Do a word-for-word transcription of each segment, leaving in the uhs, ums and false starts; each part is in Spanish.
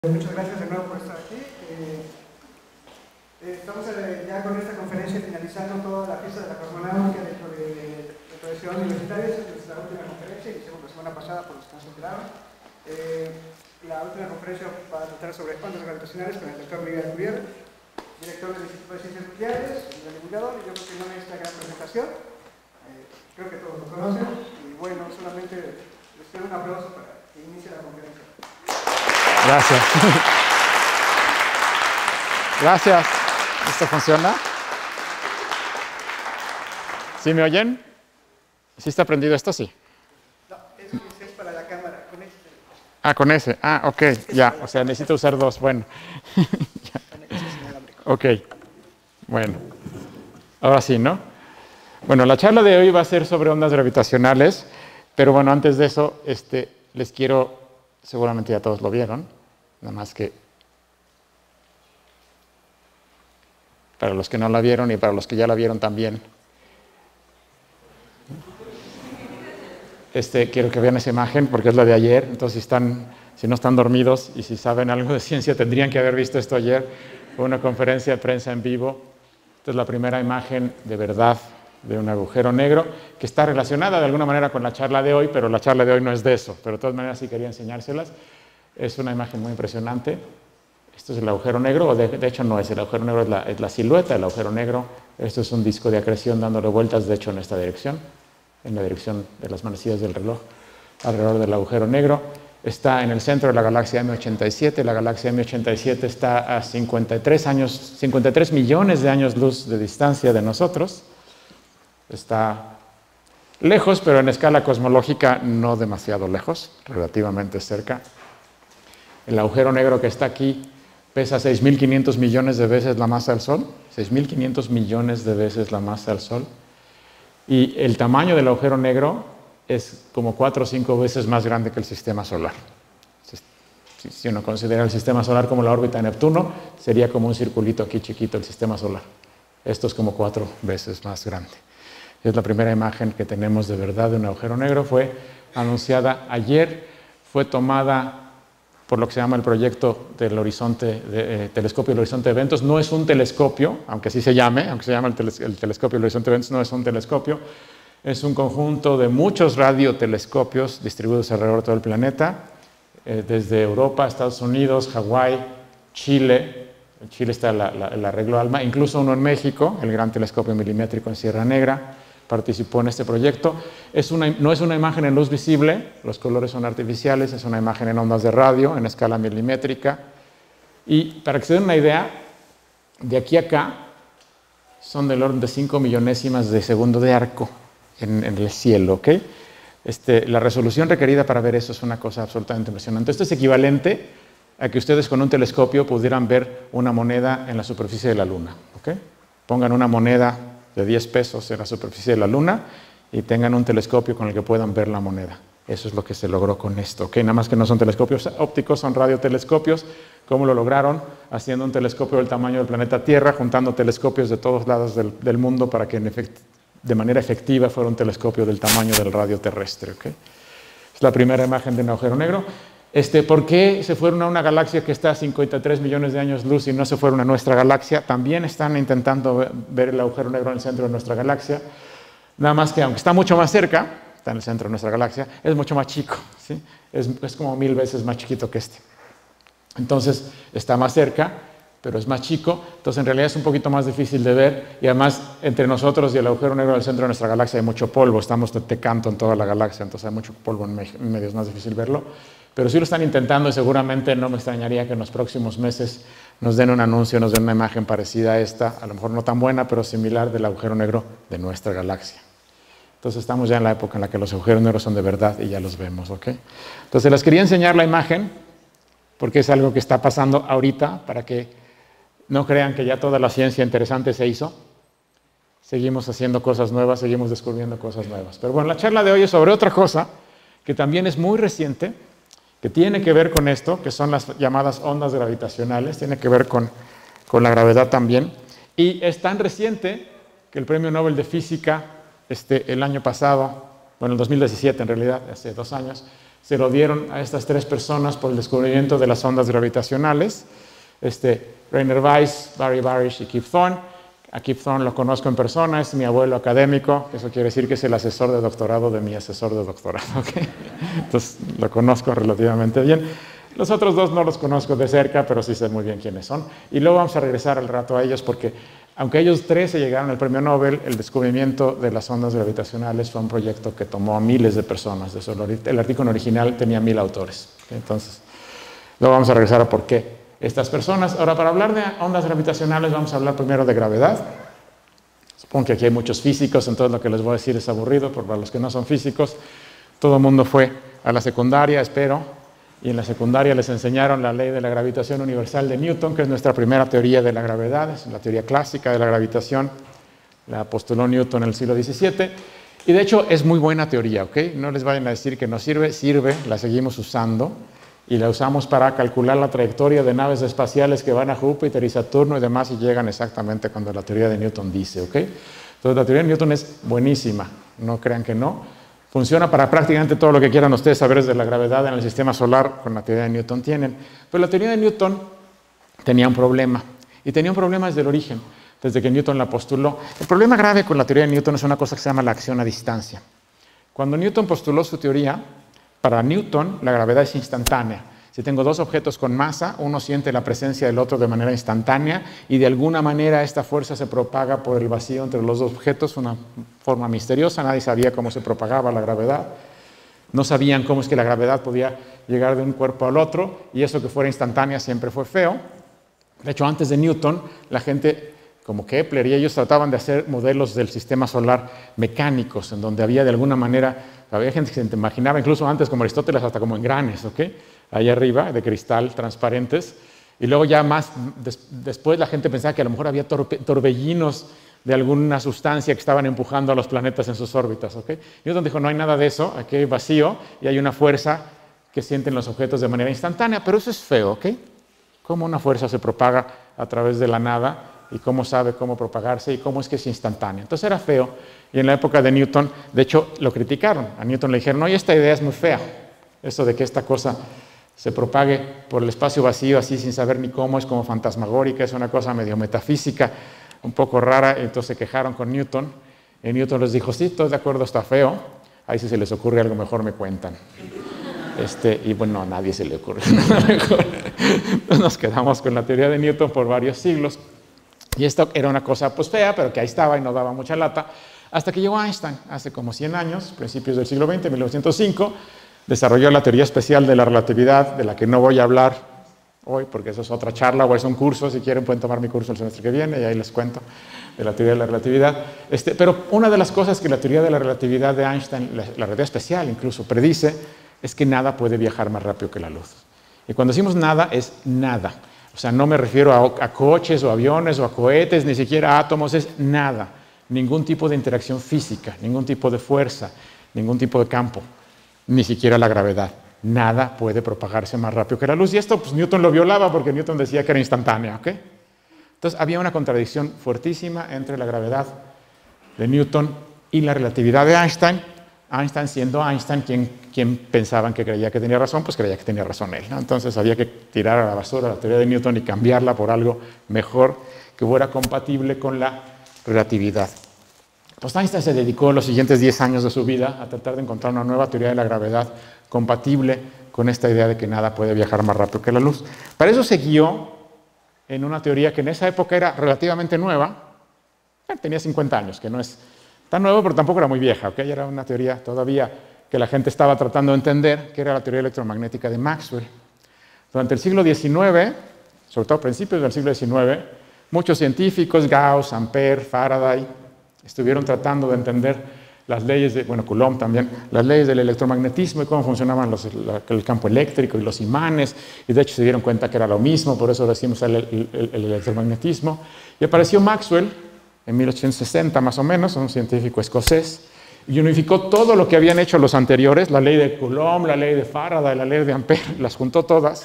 Muchas gracias de nuevo por estar aquí. Eh, eh, estamos eh, ya con esta conferencia finalizando toda la fiesta de la cosmonáutica dentro de la tradición universitaria. Esta es la última conferencia, hicimos la semana pasada por los que no se enteraron. Eh, la última conferencia va a tratar sobre ondas gravitacionales con el doctor Miguel Alcubierre, director del Instituto de Ciencias Nucleares y del divulgador, y yo creo que no necesita gran presentación. Eh, creo que todos lo conocen, y bueno, solamente les pido un aplauso para que inicie la conferencia. Gracias. Gracias. ¿Esto funciona? ¿Sí me oyen? ¿Sí está prendido esto? Sí. No, eso es para la cámara, con este. Ah, con ese. Ah, ok, ya. O sea, necesito usar dos. Bueno. Ok. Bueno. Ahora sí, ¿no? Bueno, la charla de hoy va a ser sobre ondas gravitacionales, pero bueno, antes de eso, este, les quiero... Seguramente ya todos lo vieron, nada más que para los que no la vieron y para los que ya la vieron también. Este, quiero que vean esa imagen porque es la de ayer, entonces si, están, si no están dormidos y si saben algo de ciencia tendrían que haber visto esto ayer. Fue una conferencia de prensa en vivo. Esta es la primera imagen de verdad de un agujero negro, que está relacionada de alguna manera con la charla de hoy, pero la charla de hoy no es de eso, pero de todas maneras sí quería enseñárselas. Es una imagen muy impresionante. Esto es el agujero negro, o de, de hecho no es el agujero negro, es la, es la silueta del agujero negro. Esto es un disco de acreción dándole vueltas, de hecho en esta dirección, en la dirección de las manecillas del reloj, alrededor del agujero negro. Está en el centro de la galaxia M ochenta y siete, la galaxia M ochenta y siete está a cincuenta y tres años, cincuenta y tres millones de años luz de distancia de nosotros. Está lejos, pero en escala cosmológica no demasiado lejos, relativamente cerca. El agujero negro que está aquí pesa seis mil quinientos millones de veces la masa del Sol, seis mil quinientos millones de veces la masa del Sol. Y el tamaño del agujero negro es como cuatro o cinco veces más grande que el sistema solar. Si uno considera el sistema solar como la órbita de Neptuno, sería como un circulito aquí chiquito el sistema solar. Esto es como cuatro veces más grande. Es la primera imagen que tenemos de verdad de un agujero negro. Fue anunciada ayer, fue tomada por lo que se llama el proyecto del horizonte, de, eh, telescopio del horizonte de eventos. No es un telescopio, aunque así se llame, aunque se llama el, teles el telescopio del horizonte de eventos, no es un telescopio. Es un conjunto de muchos radiotelescopios distribuidos alrededor de todo el planeta, eh, desde Europa, Estados Unidos, Hawái, Chile. En Chile está la, la, el arreglo ALMA, incluso uno en México, el gran telescopio milimétrico en Sierra Negra, participó en este proyecto. Es una, no es una imagen en luz visible, los colores son artificiales, es una imagen en ondas de radio, en escala milimétrica. Y para que se den una idea, de aquí a acá son del orden de cinco millonésimas de segundo de arco en, en el cielo, ¿ok? Este, la resolución requerida para ver eso es una cosa absolutamente impresionante. Esto es equivalente a que ustedes con un telescopio pudieran ver una moneda en la superficie de la Luna, ¿ok? Pongan una moneda de diez pesos en la superficie de la Luna y tengan un telescopio con el que puedan ver la moneda. Eso es lo que se logró con esto, ¿ok? Nada más que no son telescopios ópticos, son radiotelescopios. ¿Cómo lo lograron? Haciendo un telescopio del tamaño del planeta Tierra, juntando telescopios de todos lados del, del mundo para que en efect, de manera efectiva fuera un telescopio del tamaño del radio terrestre, ¿ok? Es la primera imagen de un agujero negro. Este, ¿Por qué se fueron a una galaxia que está a cincuenta y tres millones de años luz y no se fueron a nuestra galaxia? También están intentando ver el agujero negro en el centro de nuestra galaxia. Nada más que, aunque está mucho más cerca, está en el centro de nuestra galaxia, es mucho más chico, ¿sí? Es, es como mil veces más chiquito que este. Entonces, está más cerca, pero es más chico. Entonces, en realidad es un poquito más difícil de ver. Y además, entre nosotros y el agujero negro del centro de nuestra galaxia hay mucho polvo. Estamos de tecanto en toda la galaxia, entonces hay mucho polvo en medio, es más difícil verlo. Pero sí lo están intentando y seguramente no me extrañaría que en los próximos meses nos den un anuncio, nos den una imagen parecida a esta, a lo mejor no tan buena, pero similar del agujero negro de nuestra galaxia. Entonces estamos ya en la época en la que los agujeros negros son de verdad y ya los vemos, ¿ok? Entonces les quería enseñar la imagen porque es algo que está pasando ahorita para que no crean que ya toda la ciencia interesante se hizo. Seguimos haciendo cosas nuevas, seguimos descubriendo cosas nuevas. Pero bueno, la charla de hoy es sobre otra cosa que también es muy reciente, que tiene que ver con esto, que son las llamadas ondas gravitacionales, tiene que ver con, con la gravedad también, y es tan reciente que el Premio Nobel de Física este, el año pasado, bueno, el dos mil diecisiete en realidad, hace dos años, se lo dieron a estas tres personas por el descubrimiento de las ondas gravitacionales, este, Rainer Weiss, Barry Barish y Kip Thorne. A Kip Thorne lo conozco en persona, es mi abuelo académico, eso quiere decir que es el asesor de doctorado de mi asesor de doctorado, ¿okay? Entonces lo conozco relativamente bien. Los otros dos no los conozco de cerca, pero sí sé muy bien quiénes son. Y luego vamos a regresar al rato a ellos porque, aunque ellos tres se llegaron al premio Nobel, el descubrimiento de las ondas gravitacionales fue un proyecto que tomó a miles de personas. El artículo original tenía mil autores. ¿Okay? Entonces, luego vamos a regresar a por qué estas personas. Ahora, para hablar de ondas gravitacionales, vamos a hablar primero de gravedad. Supongo que aquí hay muchos físicos, entonces lo que les voy a decir es aburrido, pero para los que no son físicos, todo el mundo fue a la secundaria, espero, y en la secundaria les enseñaron la ley de la gravitación universal de Newton, que es nuestra primera teoría de la gravedad, es la teoría clásica de la gravitación, la postuló Newton en el siglo diecisiete, y de hecho es muy buena teoría, ¿ok? No les vayan a decir que no sirve, sirve, la seguimos usando, y la usamos para calcular la trayectoria de naves espaciales que van a Júpiter y Saturno y demás y llegan exactamente cuando la teoría de Newton dice, ¿ok? Entonces la teoría de Newton es buenísima, no crean que no. Funciona para prácticamente todo lo que quieran ustedes saber de la gravedad en el sistema solar, con la teoría de Newton tienen. Pero la teoría de Newton tenía un problema, y tenía un problema desde el origen, desde que Newton la postuló. El problema grave con la teoría de Newton es una cosa que se llama la acción a distancia. Cuando Newton postuló su teoría, para Newton, la gravedad es instantánea. Si tengo dos objetos con masa, uno siente la presencia del otro de manera instantánea y de alguna manera esta fuerza se propaga por el vacío entre los dos objetos, una forma misteriosa. Nadie sabía cómo se propagaba la gravedad. No sabían cómo es que la gravedad podía llegar de un cuerpo al otro y eso que fuera instantánea siempre fue feo. De hecho, antes de Newton, la gente como Kepler y ellos trataban de hacer modelos del sistema solar mecánicos, en donde había de alguna manera, había gente que se imaginaba, incluso antes como Aristóteles, hasta como engranes, ¿ok? Ahí arriba, de cristal, transparentes, y luego ya más, des, después la gente pensaba que a lo mejor había torpe, torbellinos de alguna sustancia que estaban empujando a los planetas en sus órbitas, ¿ok? Newton dijo, no hay nada de eso, aquí hay vacío, y hay una fuerza que sienten los objetos de manera instantánea, pero eso es feo, ¿ok? Cómo una fuerza se propaga a través de la nada, y cómo sabe cómo propagarse y cómo es que es instantáneo. Entonces era feo, y en la época de Newton, de hecho, lo criticaron. A Newton le dijeron, oye, esta idea es muy fea, eso de que esta cosa se propague por el espacio vacío así sin saber ni cómo, es como fantasmagórica, es una cosa medio metafísica, un poco rara, y entonces se quejaron con Newton, y Newton les dijo, sí, estoy de acuerdo, está feo, ahí si se les ocurre algo mejor me cuentan. Este, y bueno, a nadie se le ocurre nada mejor. Entonces nos quedamos con la teoría de Newton por varios siglos. Y esto era una cosa pues fea, pero que ahí estaba y no daba mucha lata, hasta que llegó Einstein, hace como cien años, principios del siglo veinte, mil novecientos cinco, desarrolló la teoría especial de la relatividad, de la que no voy a hablar hoy, porque eso es otra charla o es un curso, si quieren pueden tomar mi curso el semestre que viene y ahí les cuento de la teoría de la relatividad. Este, pero una de las cosas que la teoría de la relatividad de Einstein, la, la relatividad especial incluso, predice, es que nada puede viajar más rápido que la luz. Y cuando decimos nada, es nada. O sea, no me refiero a, a coches o aviones o a cohetes, ni siquiera a átomos, es nada. Ningún tipo de interacción física, ningún tipo de fuerza, ningún tipo de campo, ni siquiera la gravedad. Nada puede propagarse más rápido que la luz. Y esto, pues, Newton lo violaba porque Newton decía que era instantánea, ¿ok? Entonces, había una contradicción fuertísima entre la gravedad de Newton y la relatividad de Einstein. Einstein, siendo Einstein quien, quien pensaban que creía que tenía razón, pues creía que tenía razón él, ¿no? Entonces había que tirar a la basura la teoría de Newton y cambiarla por algo mejor que fuera compatible con la relatividad. Pues Einstein se dedicó los siguientes diez años de su vida a tratar de encontrar una nueva teoría de la gravedad compatible con esta idea de que nada puede viajar más rápido que la luz. Para eso se guió en una teoría que en esa época era relativamente nueva, tenía cincuenta años, que no es tan nuevo, pero tampoco era muy vieja, ¿ok? Era una teoría todavía que la gente estaba tratando de entender, que era la teoría electromagnética de Maxwell. Durante el siglo diecinueve, sobre todo a principios del siglo diecinueve, muchos científicos, Gauss, Ampère, Faraday, estuvieron tratando de entender las leyes de, bueno, Coulomb también, las leyes del electromagnetismo y cómo funcionaban los, la, el campo eléctrico y los imanes, y de hecho se dieron cuenta que era lo mismo, por eso decimos el, el, el, el electromagnetismo. Y apareció Maxwell, en mil ochocientos sesenta más o menos, un científico escocés, y unificó todo lo que habían hecho los anteriores, la ley de Coulomb, la ley de Faraday, la ley de Ampère, las juntó todas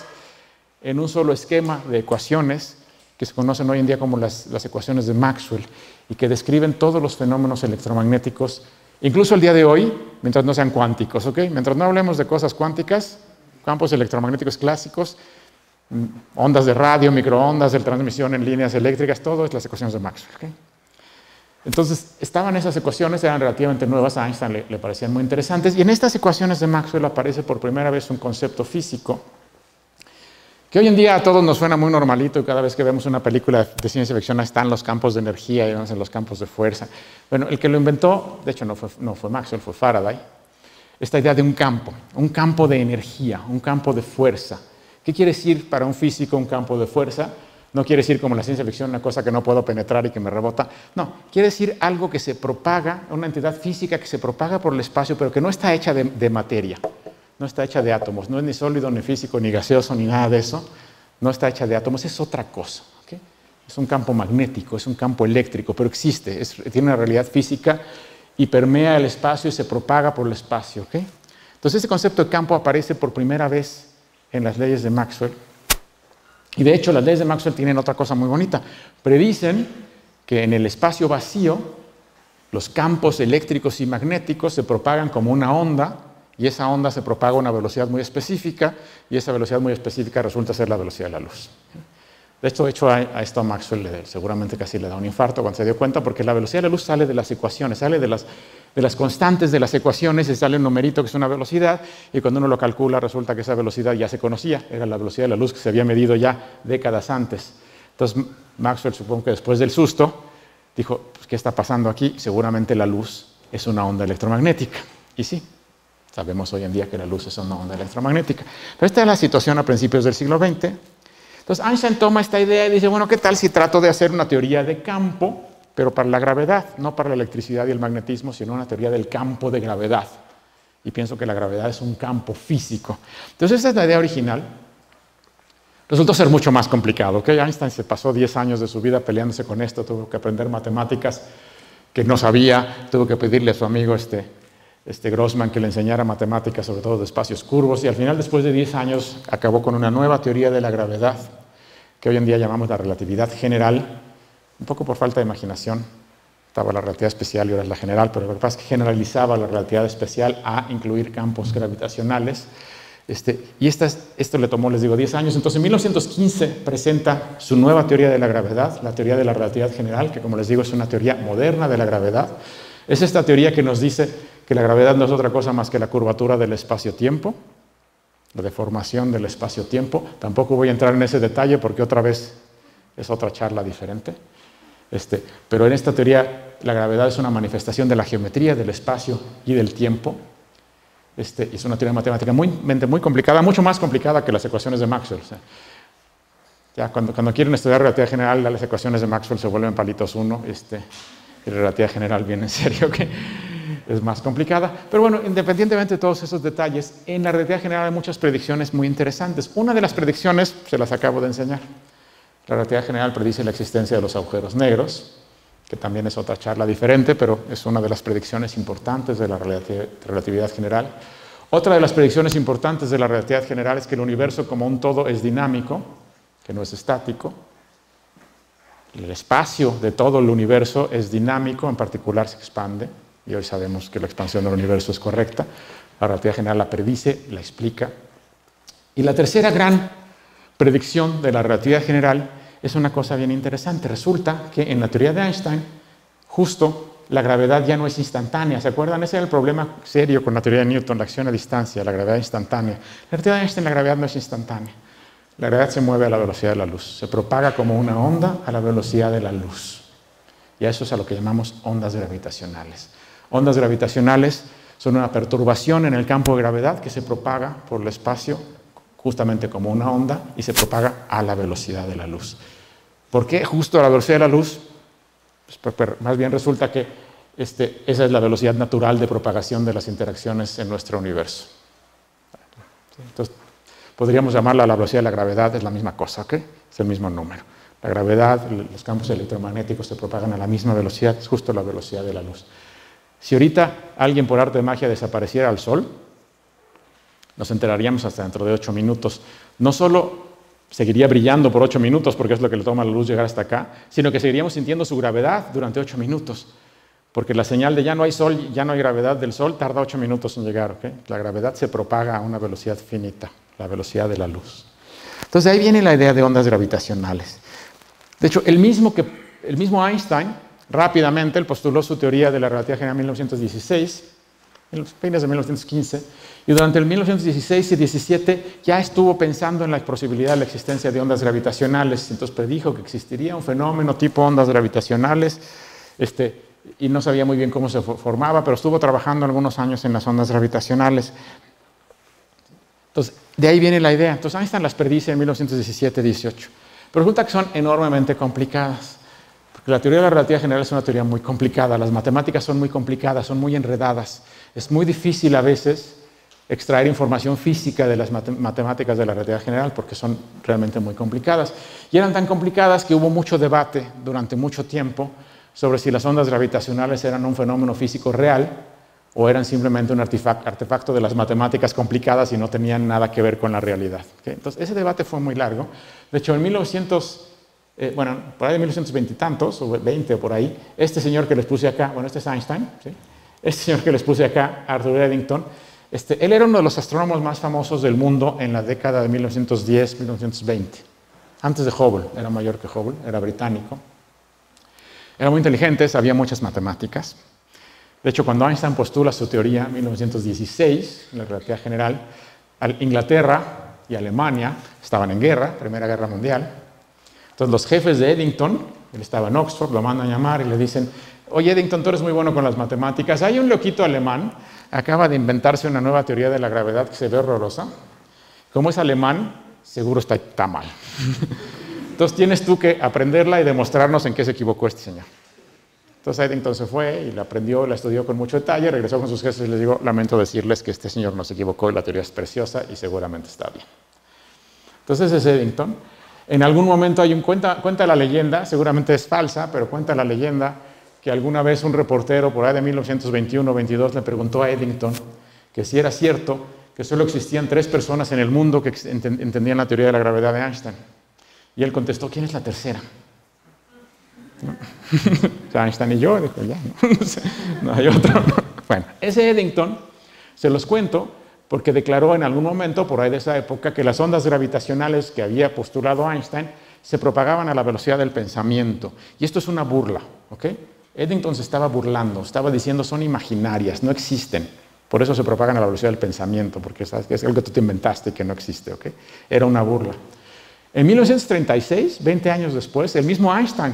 en un solo esquema de ecuaciones que se conocen hoy en día como las, las ecuaciones de Maxwell y que describen todos los fenómenos electromagnéticos Incluso el día de hoy, mientras no sean cuánticos, ¿ok? Mientras no hablemos de cosas cuánticas, campos electromagnéticos clásicos, ondas de radio, microondas, de transmisión en líneas eléctricas, todo es las ecuaciones de Maxwell, ¿ok? Entonces, estaban esas ecuaciones, eran relativamente nuevas, a Einstein le, le parecían muy interesantes, y en estas ecuaciones de Maxwell aparece por primera vez un concepto físico que hoy en día a todos nos suena muy normalito, y cada vez que vemos una película de ciencia ficción están los campos de energía y vemos en los campos de fuerza. Bueno, el que lo inventó, de hecho no fue, no fue Maxwell, fue Faraday, esta idea de un campo, un campo de energía, un campo de fuerza. ¿Qué quiere decir para un físico un campo de fuerza? No quiere decir como en la ciencia ficción una cosa que no puedo penetrar y que me rebota. No, quiere decir algo que se propaga, una entidad física que se propaga por el espacio, pero que no está hecha de, de materia. No está hecha de átomos, no es ni sólido, ni físico, ni gaseoso, ni nada de eso. No está hecha de átomos, es otra cosa. ¿Okay? Es un campo magnético, es un campo eléctrico, pero existe, es, tiene una realidad física y permea el espacio y se propaga por el espacio. ¿Okay? Entonces ese concepto de campo aparece por primera vez en las leyes de Maxwell. Y de hecho las leyes de Maxwell tienen otra cosa muy bonita. Predicen que en el espacio vacío los campos eléctricos y magnéticos se propagan como una onda, y esa onda se propaga a una velocidad muy específica, y esa velocidad muy específica resulta ser la velocidad de la luz. De hecho, de hecho a, a esto a Maxwell le, seguramente casi le da un infarto cuando se dio cuenta, porque la velocidad de la luz sale de las ecuaciones, sale de las, de las constantes de las ecuaciones, y sale un numerito que es una velocidad, y cuando uno lo calcula resulta que esa velocidad ya se conocía, era la velocidad de la luz que se había medido ya décadas antes. Entonces Maxwell, supongo que después del susto, dijo, pues, ¿qué está pasando aquí? Seguramente la luz es una onda electromagnética. Y sí, sabemos hoy en día que la luz es una onda electromagnética. Pero esta es la situación a principios del siglo veinte. Entonces Einstein toma esta idea y dice, bueno, ¿qué tal si trato de hacer una teoría de campo, pero para la gravedad, no para la electricidad y el magnetismo, sino una teoría del campo de gravedad? Y pienso que la gravedad es un campo físico. Entonces esa es la idea original. Resultó ser mucho más complicado. ¿Okay? Einstein se pasó diez años de su vida peleándose con esto, tuvo que aprender matemáticas que no sabía, tuvo que pedirle a su amigo este, este Grossman que le enseñara matemáticas, sobre todo de espacios curvos, y al final, después de diez años, acabó con una nueva teoría de la gravedad, que hoy en día llamamos la relatividad general, un poco por falta de imaginación. Estaba la relatividad especial y ahora es la general, pero lo que pasa es que generalizaba la relatividad especial a incluir campos gravitacionales. Este, y esta, esto le tomó, les digo, diez años. Entonces, en mil novecientos quince presenta su nueva teoría de la gravedad, la teoría de la relatividad general, que, como les digo, es una teoría moderna de la gravedad. Es esta teoría que nos dice que la gravedad no es otra cosa más que la curvatura del espacio-tiempo, la deformación del espacio-tiempo. Tampoco voy a entrar en ese detalle porque otra vez es otra charla diferente. Este, pero en esta teoría la gravedad es una manifestación de la geometría del espacio y del tiempo. Este, es una teoría matemática muy, muy complicada, mucho más complicada que las ecuaciones de Maxwell. O sea, ya cuando, cuando quieren estudiar relatividad general, las ecuaciones de Maxwell se vuelven palitos uno, este, y la relatividad general viene en serio, que es más complicada. Pero bueno, independientemente de todos esos detalles, en la relatividad general hay muchas predicciones muy interesantes. Una de las predicciones se las acabo de enseñar. La relatividad general predice la existencia de los agujeros negros, que también es otra charla diferente, pero es una de las predicciones importantes de la relatividad general. Otra de las predicciones importantes de la relatividad general es que el universo como un todo es dinámico, que no es estático. El espacio de todo el universo es dinámico, en particular se expande, y hoy sabemos que la expansión del universo es correcta. La relatividad general la predice, la explica. Y la tercera gran predicción de la relatividad general es una cosa bien interesante. Resulta que en la teoría de Einstein, justo la gravedad ya no es instantánea. ¿Se acuerdan? Ese era el problema serio con la teoría de Newton, la acción a distancia, la gravedad instantánea. La teoría de Einstein, la gravedad no es instantánea. La gravedad se mueve a la velocidad de la luz. Se propaga como una onda a la velocidad de la luz. Y a eso es a lo que llamamos ondas gravitacionales. Ondas gravitacionales son una perturbación en el campo de gravedad que se propaga por el espacio justamente como una onda y se propaga a la velocidad de la luz. ¿Por qué justo a la velocidad de la luz? Pues, más bien resulta que este, esa es la velocidad natural de propagación de las interacciones en nuestro universo. Entonces, podríamos llamarla la velocidad de la gravedad, es la misma cosa, ¿ok? Es el mismo número. La gravedad, los campos electromagnéticos se propagan a la misma velocidad, es justo la velocidad de la luz. Si ahorita alguien por arte de magia desapareciera al Sol, nos enteraríamos hasta dentro de ocho minutos. No solo seguiría brillando por ocho minutos, porque es lo que le toma a la luz llegar hasta acá, sino que seguiríamos sintiendo su gravedad durante ocho minutos. porque la señal de ya no hay sol, ya no hay gravedad del sol, tarda ocho minutos en llegar, ¿ok? La gravedad se propaga a una velocidad finita, la velocidad de la luz. Entonces, ahí viene la idea de ondas gravitacionales. De hecho, el mismo, que, el mismo Einstein, rápidamente, él postuló su teoría de la relatividad general en mil novecientos dieciséis, en los fines de mil novecientos quince, y durante el mil novecientos dieciséis y diecisiete ya estuvo pensando en la posibilidad de la existencia de ondas gravitacionales. Entonces predijo que existiría un fenómeno tipo ondas gravitacionales, este, y no sabía muy bien cómo se formaba, pero estuvo trabajando algunos años en las ondas gravitacionales. Entonces, de ahí viene la idea. Entonces, Einstein las predice en mil novecientos diecisiete dieciocho. Pero resulta que son enormemente complicadas. Porque la teoría de la relatividad general es una teoría muy complicada. Las matemáticas son muy complicadas, son muy enredadas. Es muy difícil a veces extraer información física de las matemáticas de la relatividad general porque son realmente muy complicadas. Y eran tan complicadas que hubo mucho debate durante mucho tiempo sobre si las ondas gravitacionales eran un fenómeno físico real o eran simplemente un artefacto de las matemáticas complicadas y no tenían nada que ver con la realidad. ¿Okay? Entonces, ese debate fue muy largo. De hecho, en mil novecientos, eh, bueno, por ahí de mil novecientos veinte y tantos, o veinte o por ahí, este señor que les puse acá, bueno, este es Einstein, ¿sí? Este señor que les puse acá, Arthur Eddington, este, él era uno de los astrónomos más famosos del mundo en la década de mil novecientos diez, mil novecientos veinte. Antes de Hubble, era mayor que Hubble, era británico. Era muy inteligente, sabía muchas matemáticas. De hecho, cuando Einstein postula su teoría en mil novecientos dieciséis, en la relatividad general, Inglaterra y Alemania estaban en guerra, Primera Guerra Mundial. Entonces, los jefes de Eddington, él estaba en Oxford, lo mandan a llamar y le dicen: oye, Eddington, tú eres muy bueno con las matemáticas. Hay un loquito alemán, acaba de inventarse una nueva teoría de la gravedad que se ve horrorosa. Como es alemán, seguro está, está mal. Entonces, tienes tú que aprenderla y demostrarnos en qué se equivocó este señor. Entonces Eddington se fue y la aprendió, la estudió con mucho detalle, regresó con sus jefes y les dijo: lamento decirles que este señor no se equivocó y la teoría es preciosa y seguramente está bien. Entonces ese es Eddington. En algún momento hay un cuenta, cuenta la leyenda, seguramente es falsa, pero cuenta la leyenda que alguna vez un reportero por ahí de mil novecientos veintiuno o veintidós le preguntó a Eddington que si era cierto que solo existían tres personas en el mundo que entendían la teoría de la gravedad de Einstein. Y él contestó: ¿quién es la tercera? ¿No? O sea, Einstein y yo, dijo, ya, no, no hay otro. Bueno, ese Eddington, se los cuento porque declaró en algún momento, por ahí de esa época, que las ondas gravitacionales que había postulado Einstein se propagaban a la velocidad del pensamiento. Y esto es una burla, ¿ok? Eddington se estaba burlando, estaba diciendo: son imaginarias, no existen. Por eso se propagan a la velocidad del pensamiento, porque sabes que es algo que tú te inventaste y que no existe, ¿ok? Era una burla. En mil novecientos treinta y seis, veinte años después, el mismo Einstein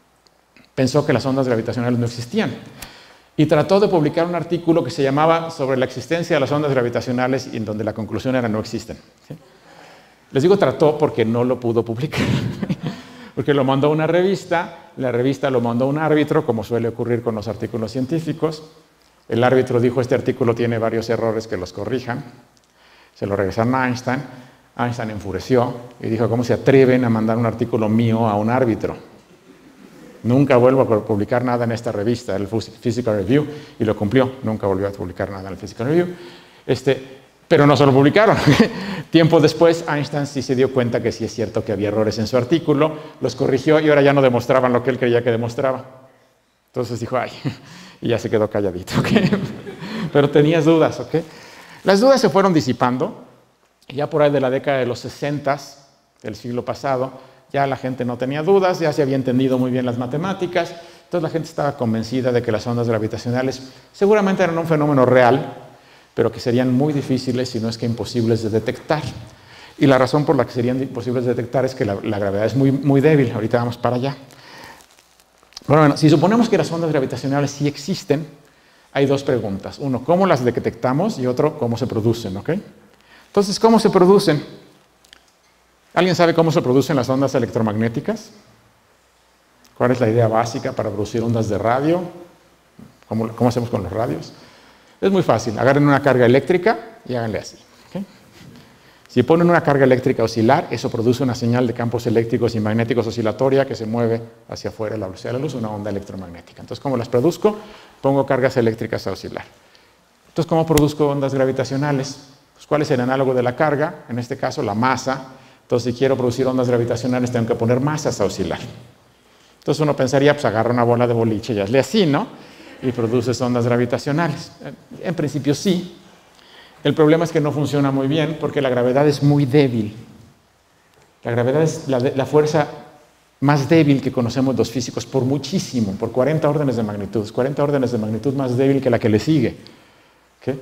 pensó que las ondas gravitacionales no existían y trató de publicar un artículo que se llamaba Sobre la existencia de las ondas gravitacionales, y en donde la conclusión era: no existen. ¿Sí? Les digo trató porque no lo pudo publicar, porque lo mandó a una revista, la revista lo mandó a un árbitro, como suele ocurrir con los artículos científicos. El árbitro dijo: este artículo tiene varios errores, que los corrijan. Se lo regresaron a Einstein. Einstein enfureció y dijo: ¿cómo se atreven a mandar un artículo mío a un árbitro? Nunca vuelvo a publicar nada en esta revista, el Physical Review, y lo cumplió. Nunca volvió a publicar nada en el Physical Review. Este, pero no se lo publicaron. Tiempo después, Einstein sí se dio cuenta que sí es cierto que había errores en su artículo, los corrigió y ahora ya no demostraban lo que él creía que demostraba. Entonces dijo: ay, y ya se quedó calladito, ¿ok? Pero tenías dudas, ¿ok? Las dudas se fueron disipando, y ya por ahí de la década de los sesentas del siglo pasado, ya la gente no tenía dudas, ya se había entendido muy bien las matemáticas, entonces la gente estaba convencida de que las ondas gravitacionales seguramente eran un fenómeno real, pero que serían muy difíciles, si no es que imposibles de detectar. Y la razón por la que serían imposibles de detectar es que la, la gravedad es muy, muy débil. Ahorita vamos para allá. Bueno, bueno, si suponemos que las ondas gravitacionales sí existen, hay dos preguntas. Uno, ¿cómo las detectamos? Y otro, ¿cómo se producen? ¿Ok? Entonces, ¿cómo se producen? ¿Alguien sabe cómo se producen las ondas electromagnéticas? ¿Cuál es la idea básica para producir ondas de radio? ¿Cómo, cómo hacemos con los radios? Es muy fácil. Agarren una carga eléctrica y háganle así. ¿Okay? Si ponen una carga eléctrica oscilar, eso produce una señal de campos eléctricos y magnéticos oscilatoria que se mueve hacia afuera a la velocidad de la luz, una onda electromagnética. Entonces, ¿cómo las produzco? Pongo cargas eléctricas a oscilar. Entonces, ¿cómo produzco ondas gravitacionales? Pues, ¿cuál es el análogo de la carga? En este caso, la masa. Entonces, si quiero producir ondas gravitacionales, tengo que poner masas a oscilar. Entonces, uno pensaría: pues agarra una bola de boliche y hazle así, ¿no? y produces ondas gravitacionales. En principio sí. El problema es que no funciona muy bien porque la gravedad es muy débil. La gravedad es la, la fuerza más débil que conocemos los físicos por muchísimo, por cuarenta órdenes de magnitud, cuarenta órdenes de magnitud más débil que la que le sigue. ¿Okay?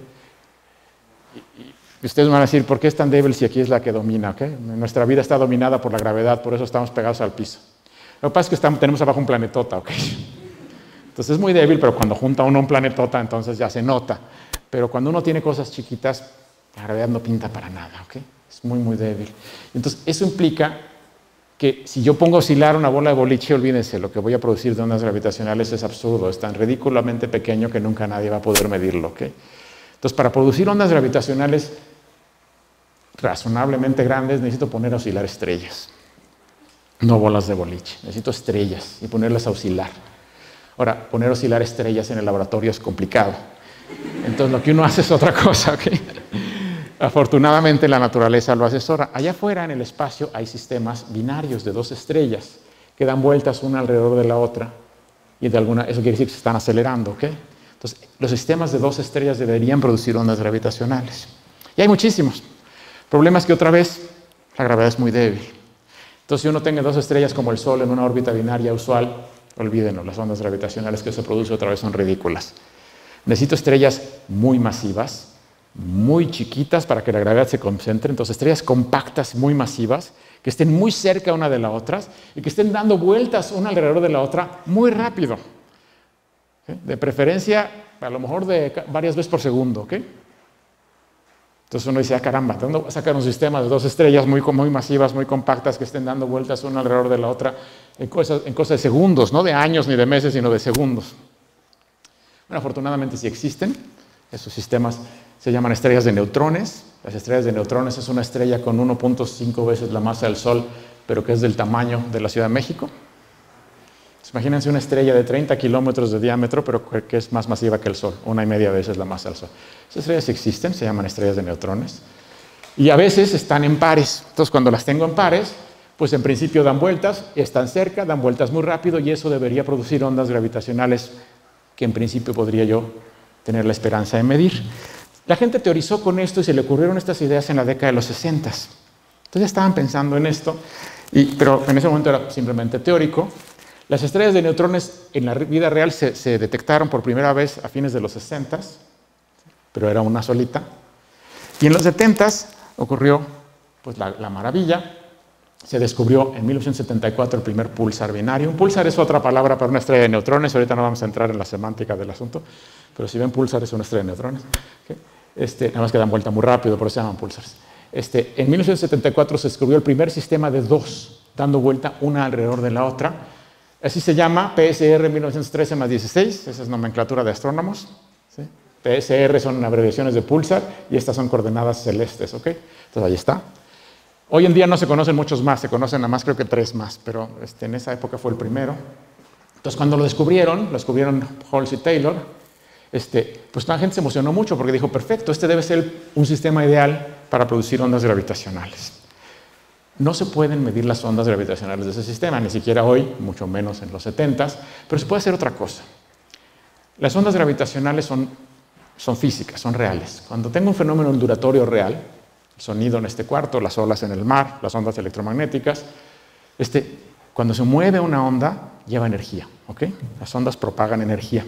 Y, y ustedes van a decir, ¿por qué es tan débil si aquí es la que domina? ¿Okay? Nuestra vida está dominada por la gravedad, por eso estamos pegados al piso. Lo que pasa es que estamos, tenemos abajo un planetota, ¿ok? Entonces es muy débil, pero cuando junta uno un planetota, entonces ya se nota. Pero cuando uno tiene cosas chiquitas, la gravedad no pinta para nada, ¿ok? Es muy, muy débil. Entonces eso implica que si yo pongo a oscilar una bola de boliche, olvídense, lo que voy a producir de ondas gravitacionales es absurdo, es tan ridículamente pequeño que nunca nadie va a poder medirlo, ¿ok? Entonces, para producir ondas gravitacionales razonablemente grandes, necesito poner a oscilar estrellas, no bolas de boliche. Necesito estrellas y ponerlas a oscilar. Ahora, poner a oscilar estrellas en el laboratorio es complicado. Entonces, lo que uno hace es otra cosa, ¿ok? Afortunadamente, la naturaleza lo asesora. Allá afuera, en el espacio, hay sistemas binarios de dos estrellas que dan vueltas una alrededor de la otra y de alguna, eso quiere decir que se están acelerando, ¿ok? Entonces, los sistemas de dos estrellas deberían producir ondas gravitacionales. Y hay muchísimos. El problema es que, otra vez, la gravedad es muy débil. Entonces, si uno tiene dos estrellas como el Sol en una órbita binaria usual, olvídenlo, las ondas gravitacionales que se producen otra vez son ridículas. Necesito estrellas muy masivas, muy chiquitas para que la gravedad se concentre, entonces estrellas compactas muy masivas, que estén muy cerca una de las otras y que estén dando vueltas una alrededor de la otra muy rápido. ¿Okay? De preferencia, a lo mejor de varias veces por segundo, ¿ok? Entonces uno dice, ah, caramba, tengo que sacar un sistema de dos estrellas muy, muy masivas, muy compactas, que estén dando vueltas una alrededor de la otra en cosas, en cosas de segundos, no de años ni de meses, sino de segundos. Bueno, afortunadamente sí existen. Esos sistemas se llaman estrellas de neutrones. Las estrellas de neutrones es una estrella con uno punto cinco veces la masa del Sol, pero que es del tamaño de la Ciudad de México. Entonces, imagínense una estrella de treinta kilómetros de diámetro, pero que es más masiva que el Sol, una y media veces la masa del Sol. Esas estrellas existen, se llaman estrellas de neutrones. Y a veces están en pares. Entonces, cuando las tengo en pares, pues en principio dan vueltas, están cerca, dan vueltas muy rápido y eso debería producir ondas gravitacionales que en principio podría yo tener la esperanza de medir. La gente teorizó con esto y se le ocurrieron estas ideas en la década de los sesenta. Entonces estaban pensando en esto, y, pero en ese momento era simplemente teórico. Las estrellas de neutrones en la vida real se, se detectaron por primera vez a fines de los sesenta, pero era una solita. Y en los setenta ocurrió pues, la, la maravilla. Se descubrió en mil novecientos setenta y cuatro el primer púlsar binario. Un púlsar es otra palabra para una estrella de neutrones. Ahorita no vamos a entrar en la semántica del asunto, pero si ven púlsar es una estrella de neutrones. ¿Okay? Este, nada más que dan vuelta muy rápido, por eso se llaman púlsares. Este, en mil novecientos setenta y cuatro se descubrió el primer sistema de dos, dando vuelta una alrededor de la otra. Así se llama P S R mil novecientos trece más dieciséis, esa es nomenclatura de astrónomos. ¿Sí? P S R son abreviaciones de púlsar y estas son coordenadas celestes. ¿Okay? Entonces ahí está. Hoy en día no se conocen muchos más, se conocen nada más creo que tres más, pero este, en esa época fue el primero. Entonces cuando lo descubrieron, lo descubrieron Holtz y Taylor, este, pues la gente se emocionó mucho porque dijo, perfecto, este debe ser un sistema ideal para producir ondas gravitacionales. No se pueden medir las ondas gravitacionales de ese sistema, ni siquiera hoy, mucho menos en los setentas, pero se puede hacer otra cosa. Las ondas gravitacionales son, son físicas, son reales. Cuando tengo un fenómeno ondulatorio real, el sonido en este cuarto, las olas en el mar, las ondas electromagnéticas, este, cuando se mueve una onda, lleva energía. ¿Okay? Las ondas propagan energía.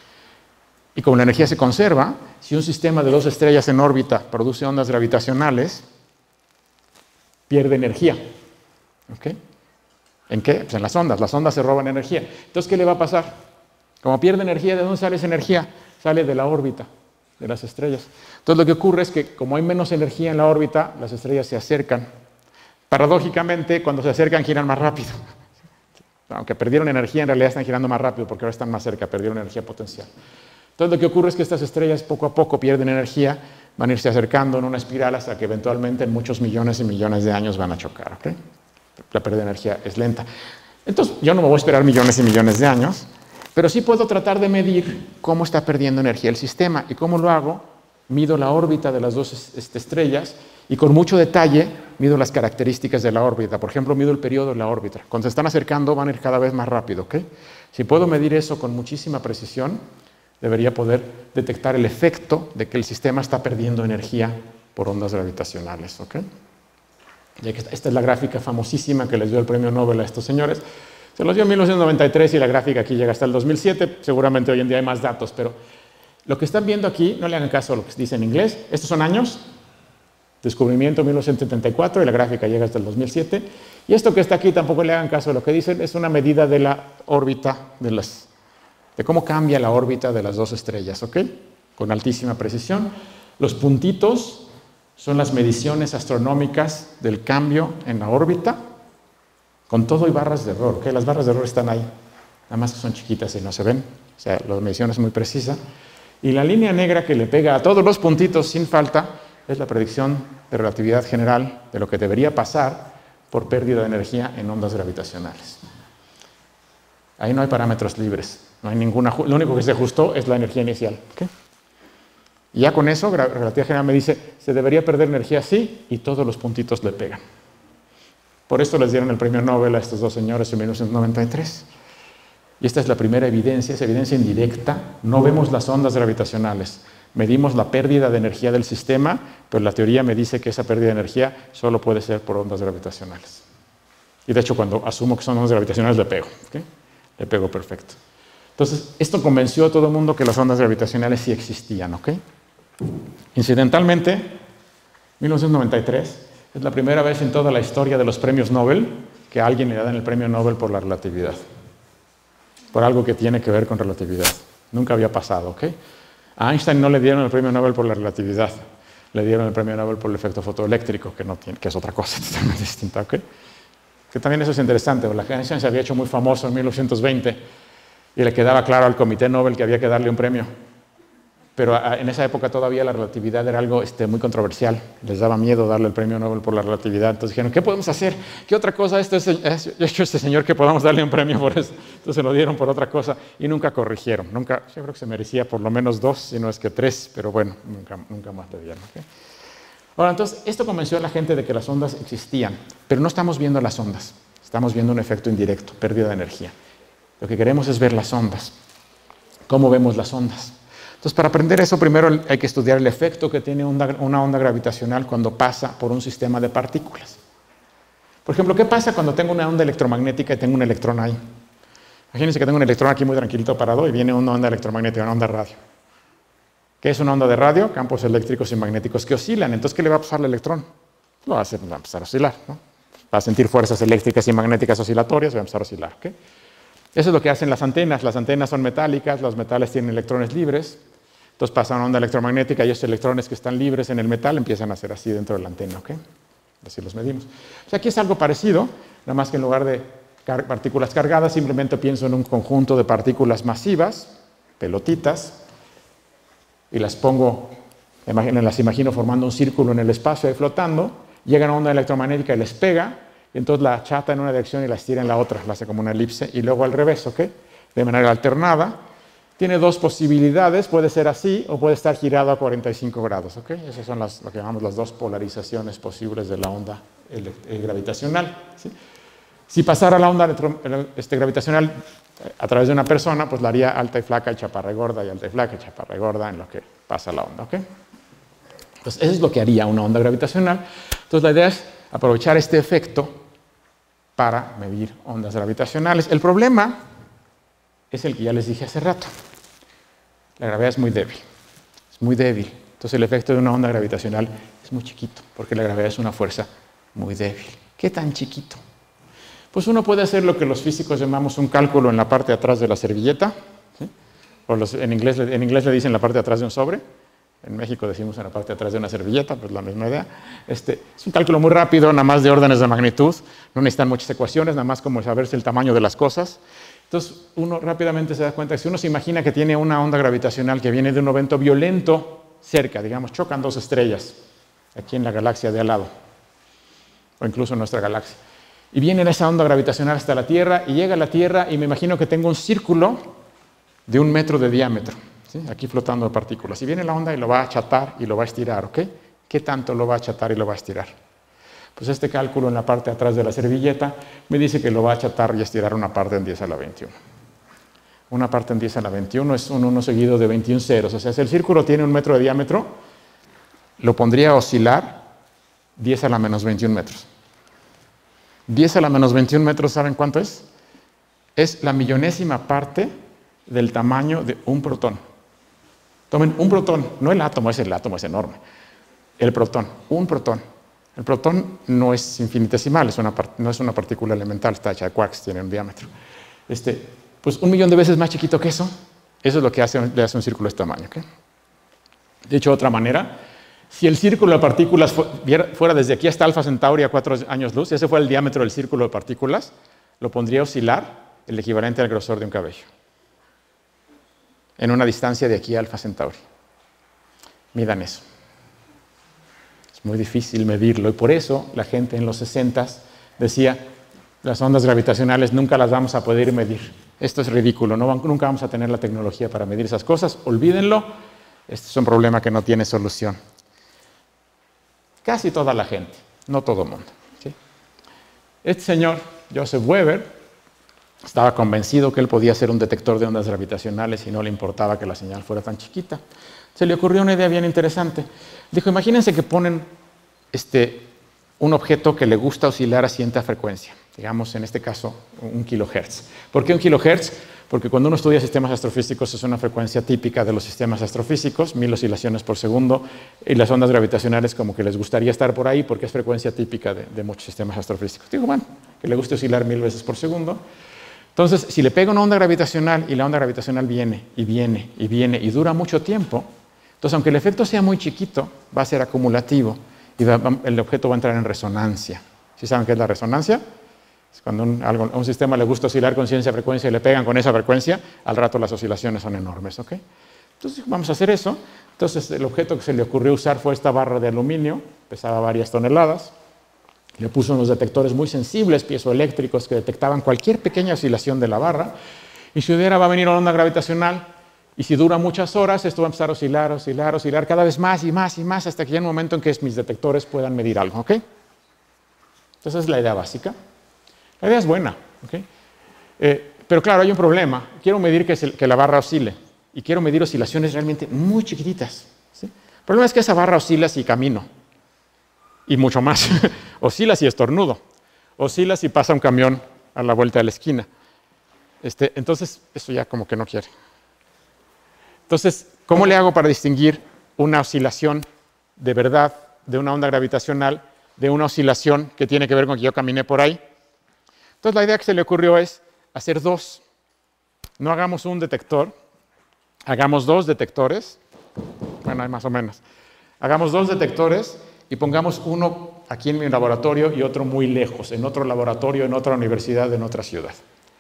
Y como la energía se conserva, si un sistema de dos estrellas en órbita produce ondas gravitacionales, pierde energía. ¿Okay? ¿En qué? Pues en las ondas. Las ondas se roban energía. Entonces, ¿qué le va a pasar? Como pierde energía, ¿de dónde sale esa energía? Sale de la órbita de las estrellas. Entonces, lo que ocurre es que como hay menos energía en la órbita, las estrellas se acercan. Paradójicamente, cuando se acercan, giran más rápido. Aunque perdieron energía, en realidad están girando más rápido porque ahora están más cerca, perdieron energía potencial. Entonces, lo que ocurre es que estas estrellas poco a poco pierden energía, van a irse acercando en una espiral hasta que eventualmente en muchos millones y millones de años van a chocar. ¿Okay? La pérdida de energía es lenta. Entonces, yo no me voy a esperar millones y millones de años, pero sí puedo tratar de medir cómo está perdiendo energía el sistema. ¿Y cómo lo hago? Mido la órbita de las dos este, estrellas y con mucho detalle mido las características de la órbita. Por ejemplo, mido el periodo de la órbita. Cuando se están acercando van a ir cada vez más rápido. ¿Okay? Si puedo medir eso con muchísima precisión, debería poder detectar el efecto de que el sistema está perdiendo energía por ondas gravitacionales. ¿Okay? Ya que esta es la gráfica famosísima que les dio el premio Nobel a estos señores. Se los dio en mil novecientos noventa y tres y la gráfica aquí llega hasta el dos mil siete. Seguramente hoy en día hay más datos, pero lo que están viendo aquí, no le hagan caso a lo que dice en inglés. Estos son años. Descubrimiento mil novecientos setenta y cuatro y la gráfica llega hasta el dos mil siete. Y esto que está aquí tampoco le hagan caso a lo que dicen. Es una medida de la órbita, de, las, de cómo cambia la órbita de las dos estrellas, ¿ok? Con altísima precisión. Los puntitos son las mediciones astronómicas del cambio en la órbita, con todo y barras de error, ¿ok? Las barras de error están ahí, nada más que son chiquitas y no se ven. O sea, la medición es muy precisa. Y la línea negra que le pega a todos los puntitos sin falta es la predicción de relatividad general de lo que debería pasar por pérdida de energía en ondas gravitacionales. Ahí no hay parámetros libres, no hay ninguna, lo único que se ajustó es la energía inicial. ¿Okay? Y ya con eso, relatividad general me dice, se debería perder energía así, y todos los puntitos le pegan. Por esto les dieron el premio Nobel a estos dos señores en mil novecientos noventa y tres. Y esta es la primera evidencia, es evidencia indirecta. No vemos las ondas gravitacionales. Medimos la pérdida de energía del sistema, pero la teoría me dice que esa pérdida de energía solo puede ser por ondas gravitacionales. Y de hecho, cuando asumo que son ondas gravitacionales, le pego. ¿Okay? Le pego perfecto. Entonces, esto convenció a todo el mundo que las ondas gravitacionales sí existían. ¿Okay? Incidentalmente, mil novecientos noventa y tres es la primera vez en toda la historia de los premios Nobel que a alguien le dan el premio Nobel por la relatividad. Por algo que tiene que ver con relatividad. Nunca había pasado, ¿ok? A Einstein no le dieron el premio Nobel por la relatividad. Le dieron el premio Nobel por el efecto fotoeléctrico, que, no tiene, que es otra cosa totalmente distinta, ¿ok? Que también eso es interesante, porque Einstein se había hecho muy famoso en mil novecientos veinte y le quedaba claro al Comité Nobel que había que darle un premio. Pero en esa época todavía la relatividad era algo este, muy controversial. Les daba miedo darle el premio Nobel por la relatividad. Entonces dijeron, ¿qué podemos hacer? ¿Qué otra cosa ha hecho este señor que podamos darle un premio por eso? Entonces se lo dieron por otra cosa y nunca corrigieron. Nunca, yo creo que se merecía por lo menos dos, si no es que tres, pero bueno, nunca, nunca más le dieron. ¿Okay? Ahora, entonces, esto convenció a la gente de que las ondas existían, pero no estamos viendo las ondas. Estamos viendo un efecto indirecto, pérdida de energía. Lo que queremos es ver las ondas. ¿Cómo vemos las ondas? Entonces, para aprender eso, primero hay que estudiar el efecto que tiene una onda gravitacional cuando pasa por un sistema de partículas. Por ejemplo, ¿qué pasa cuando tengo una onda electromagnética y tengo un electrón ahí? Imagínense que tengo un electrón aquí muy tranquilito parado y viene una onda electromagnética, una onda radio. ¿Qué es una onda de radio? Campos eléctricos y magnéticos que oscilan. Entonces, ¿qué le va a pasar al electrón? Lo va a, hacer, va a empezar a oscilar, ¿no? Va a sentir fuerzas eléctricas y magnéticas oscilatorias y va a empezar a oscilar. ¿Okay? Eso es lo que hacen las antenas. Las antenas son metálicas, los metales tienen electrones libres. Entonces pasa una onda electromagnética y esos electrones que están libres en el metal empiezan a hacer así dentro de la antena. ¿Okay? Así los medimos. O sea, aquí es algo parecido, nada más que en lugar de car partículas cargadas, simplemente pienso en un conjunto de partículas masivas, pelotitas, y las pongo, las imagino formando un círculo en el espacio y flotando, llega una onda electromagnética y les pega, y entonces la achata en una dirección y la estira en la otra, la hace como una elipse, y luego al revés, ¿ok? De manera alternada. Tiene dos posibilidades, puede ser así o puede estar girado a cuarenta y cinco grados, ¿ok? Esas son las, lo que llamamos las dos polarizaciones posibles de la onda gravitacional, ¿sí? Si pasara la onda este, gravitacional a través de una persona, pues la haría alta y flaca y chaparra y gorda, y alta y flaca y chaparra y gorda en lo que pasa la onda, ¿ok? Entonces, eso es lo que haría una onda gravitacional. Entonces, la idea es aprovechar este efecto para medir ondas gravitacionales. El problema es el que ya les dije hace rato. La gravedad es muy débil, es muy débil. Entonces, el efecto de una onda gravitacional es muy chiquito, porque la gravedad es una fuerza muy débil. ¿Qué tan chiquito? Pues uno puede hacer lo que los físicos llamamos un cálculo en la parte de atrás de la servilleta, ¿sí? O los, en, inglés, en inglés le dicen la parte de atrás de un sobre, en México decimos en la parte de atrás de una servilleta, pues la misma idea. Este, es un cálculo muy rápido, nada más de órdenes de magnitud, no necesitan muchas ecuaciones, nada más como saberse el tamaño de las cosas. Entonces uno rápidamente se da cuenta que si uno se imagina que tiene una onda gravitacional que viene de un evento violento cerca, digamos, chocan dos estrellas, aquí en la galaxia de al lado, o incluso en nuestra galaxia. Y viene esa onda gravitacional hasta la Tierra, y llega a la Tierra, y me imagino que tengo un círculo de un metro de diámetro, ¿sí? Aquí flotando de partículas. Y viene la onda y lo va a achatar y lo va a estirar, ¿ok? ¿Qué tanto lo va a achatar y lo va a estirar? Pues este cálculo en la parte de atrás de la servilleta me dice que lo va a achatar y estirar una parte en diez a la veintiuno. Una parte en diez a la veintiuno es un uno seguido de veintiún ceros. O sea, si el círculo tiene un metro de diámetro, lo pondría a oscilar diez a la menos veintiún metros. diez a la menos veintiún metros, ¿saben cuánto es? Es la millonésima parte del tamaño de un protón. Tomen un protón, no el átomo, es el átomo, es enorme. El protón, un protón. El protón no es infinitesimal, es una no es una partícula elemental, está hecha de quarks, tiene un diámetro. Este, pues un millón de veces más chiquito que eso, eso es lo que hace, le hace un círculo de este tamaño. ¿Okay? De hecho, de otra manera, si el círculo de partículas fuera desde aquí hasta Alfa Centauri a cuatro años luz, si ese fuera el diámetro del círculo de partículas, lo pondría a oscilar el equivalente al grosor de un cabello, en una distancia de aquí a Alfa Centauri. Midan eso. Es muy difícil medirlo y por eso la gente en los sesentas decía, las ondas gravitacionales nunca las vamos a poder medir. Esto es ridículo, no, nunca vamos a tener la tecnología para medir esas cosas, olvídenlo, este es un problema que no tiene solución. Casi toda la gente, no todo el mundo. ¿Sí? Este señor, Joseph Weber, estaba convencido que él podía ser un detector de ondas gravitacionales y no le importaba que la señal fuera tan chiquita. Se le ocurrió una idea bien interesante. Dijo, imagínense que ponen este, un objeto que le gusta oscilar a cierta frecuencia, digamos en este caso un kilohertz. ¿Por qué un kilohertz? Porque cuando uno estudia sistemas astrofísicos es una frecuencia típica de los sistemas astrofísicos, mil oscilaciones por segundo, y las ondas gravitacionales como que les gustaría estar por ahí porque es frecuencia típica de, de muchos sistemas astrofísicos. Digo, bueno, que le guste oscilar mil veces por segundo. Entonces, si le pega una onda gravitacional y la onda gravitacional viene y viene y viene y dura mucho tiempo, entonces aunque el efecto sea muy chiquito, va a ser acumulativo y va, el objeto va a entrar en resonancia. ¿Sí saben qué es la resonancia? Es cuando un, algo, a un sistema le gusta oscilar con cierta frecuencia y le pegan con esa frecuencia, al rato las oscilaciones son enormes. ¿Okay? Entonces vamos a hacer eso. Entonces el objeto que se le ocurrió usar fue esta barra de aluminio, pesaba varias toneladas. Le puso unos detectores muy sensibles, piezoeléctricos, que detectaban cualquier pequeña oscilación de la barra. Y si hubiera, va a venir una onda gravitacional, y si dura muchas horas, esto va a empezar a oscilar, oscilar, oscilar, cada vez más y más y más, hasta que llegue un momento en que mis detectores puedan medir algo. ¿Okay? Entonces es la idea básica. La idea es buena. ¿Okay? Eh, pero claro, hay un problema. Quiero medir que, se, que la barra oscile, y quiero medir oscilaciones realmente muy chiquititas. ¿Sí? El problema es que esa barra oscila si camino. Y mucho más. Oscila si estornudo. Oscila si pasa un camión a la vuelta de la esquina. Este, entonces, eso ya como que no quiere. Entonces, ¿cómo le hago para distinguir una oscilación de verdad de una onda gravitacional de una oscilación que tiene que ver con que yo caminé por ahí? Entonces, la idea que se le ocurrió es hacer dos. No hagamos un detector, hagamos dos detectores. Bueno, hay más o menos. Hagamos dos detectores y pongamos uno aquí en mi laboratorio y otro muy lejos, en otro laboratorio, en otra universidad, en otra ciudad.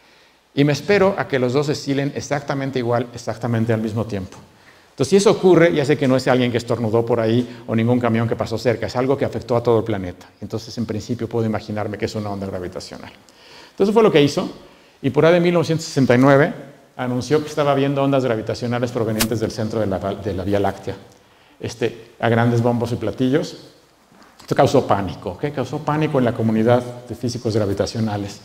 Y me espero a que los dos oscilen exactamente igual, exactamente al mismo tiempo. Entonces, si eso ocurre, ya sé que no es alguien que estornudó por ahí o ningún camión que pasó cerca, es algo que afectó a todo el planeta. Entonces, en principio, puedo imaginarme que es una onda gravitacional. Entonces, fue lo que hizo, y por ahí de mil novecientos sesenta y nueve anunció que estaba viendo ondas gravitacionales provenientes del centro de la, de la Vía Láctea, este, a grandes bombos y platillos. Esto causó pánico, ¿okay? Causó pánico en la comunidad de físicos gravitacionales.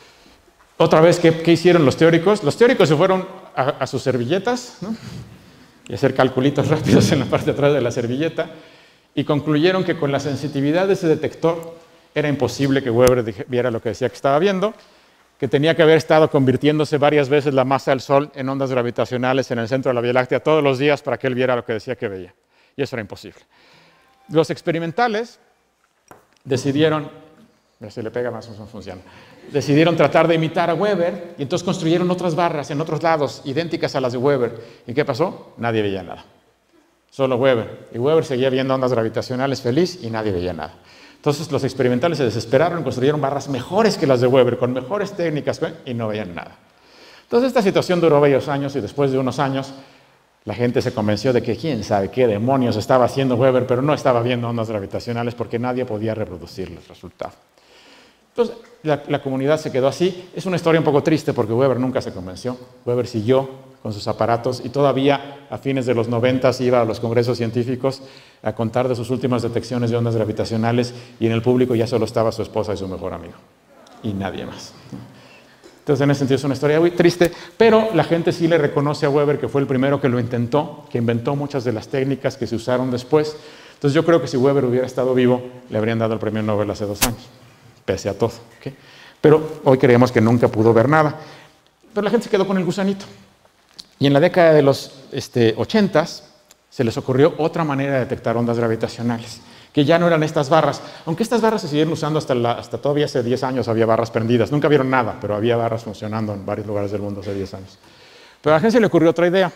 Otra vez, ¿qué, qué hicieron los teóricos? Los teóricos se fueron a, a sus servilletas, ¿no? Y hacer calculitos rápidos en la parte de atrás de la servilleta, y concluyeron que con la sensitividad de ese detector era imposible que Weber viera lo que decía que estaba viendo, que tenía que haber estado convirtiéndose varias veces la masa del Sol en ondas gravitacionales en el centro de la Vía Láctea todos los días para que él viera lo que decía que veía. Y eso era imposible. Los experimentales decidieron, si le pega más no funciona, decidieron tratar de imitar a Weber y entonces construyeron otras barras en otros lados idénticas a las de Weber. ¿Y qué pasó? Nadie veía nada. Solo Weber. Y Weber seguía viendo ondas gravitacionales feliz y nadie veía nada. Entonces los experimentales se desesperaron y construyeron barras mejores que las de Weber, con mejores técnicas, y no veían nada. Entonces esta situación duró varios años y después de unos años la gente se convenció de que quién sabe qué demonios estaba haciendo Weber, pero no estaba viendo ondas gravitacionales porque nadie podía reproducir los resultados. Entonces la, la comunidad se quedó así. Es una historia un poco triste porque Weber nunca se convenció. Weber siguió con sus aparatos y todavía a fines de los noventas iba a los congresos científicos a contar de sus últimas detecciones de ondas gravitacionales y en el público ya solo estaba su esposa y su mejor amigo y nadie más. Entonces, en ese sentido es una historia muy triste, pero la gente sí le reconoce a Weber que fue el primero que lo intentó, que inventó muchas de las técnicas que se usaron después. Entonces, yo creo que si Weber hubiera estado vivo, le habrían dado el premio Nobel hace dos años, pese a todo. ¿Okay? Pero hoy creemos que nunca pudo ver nada. Pero la gente se quedó con el gusanito. Y en la década de los este, ochentas se les ocurrió otra manera de detectar ondas gravitacionales, que ya no eran estas barras, aunque estas barras se siguieron usando hasta, la, hasta todavía hace diez años había barras prendidas, nunca vieron nada, pero había barras funcionando en varios lugares del mundo hace diez años. Pero a la gente se le ocurrió otra idea,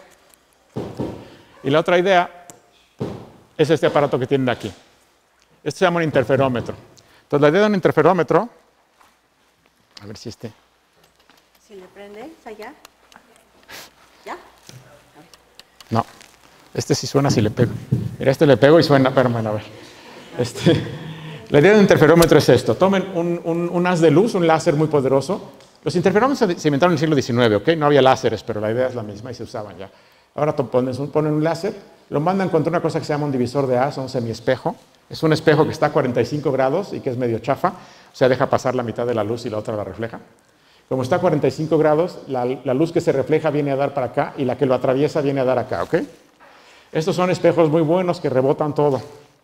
y la otra idea es este aparato que tienen aquí. Esto se llama un interferómetro. Entonces la idea de un interferómetro, a ver si este... Si le prende, ¿es allá? ¿Ya? No, este sí suena si le pego. Mira, este le pego y suena, espérame, a ver. Este, la idea de un interferómetro es esto. Tomen un, un, un haz de luz, un láser muy poderoso. Los interferómetros se inventaron en el siglo diecinueve, ¿ok? No había láseres, pero la idea es la misma y se usaban ya. Ahora ponen, ponen un láser, lo mandan contra una cosa que se llama un divisor de haz, un semiespejo. Es un espejo que está a cuarenta y cinco grados y que es medio chafa, o sea, deja pasar la mitad de la luz y la otra la refleja. Como está a cuarenta y cinco grados, la, la luz que se refleja viene a dar para acá y la que lo atraviesa viene a dar acá, ¿ok? Estos son espejos muy buenos que rebotan todo.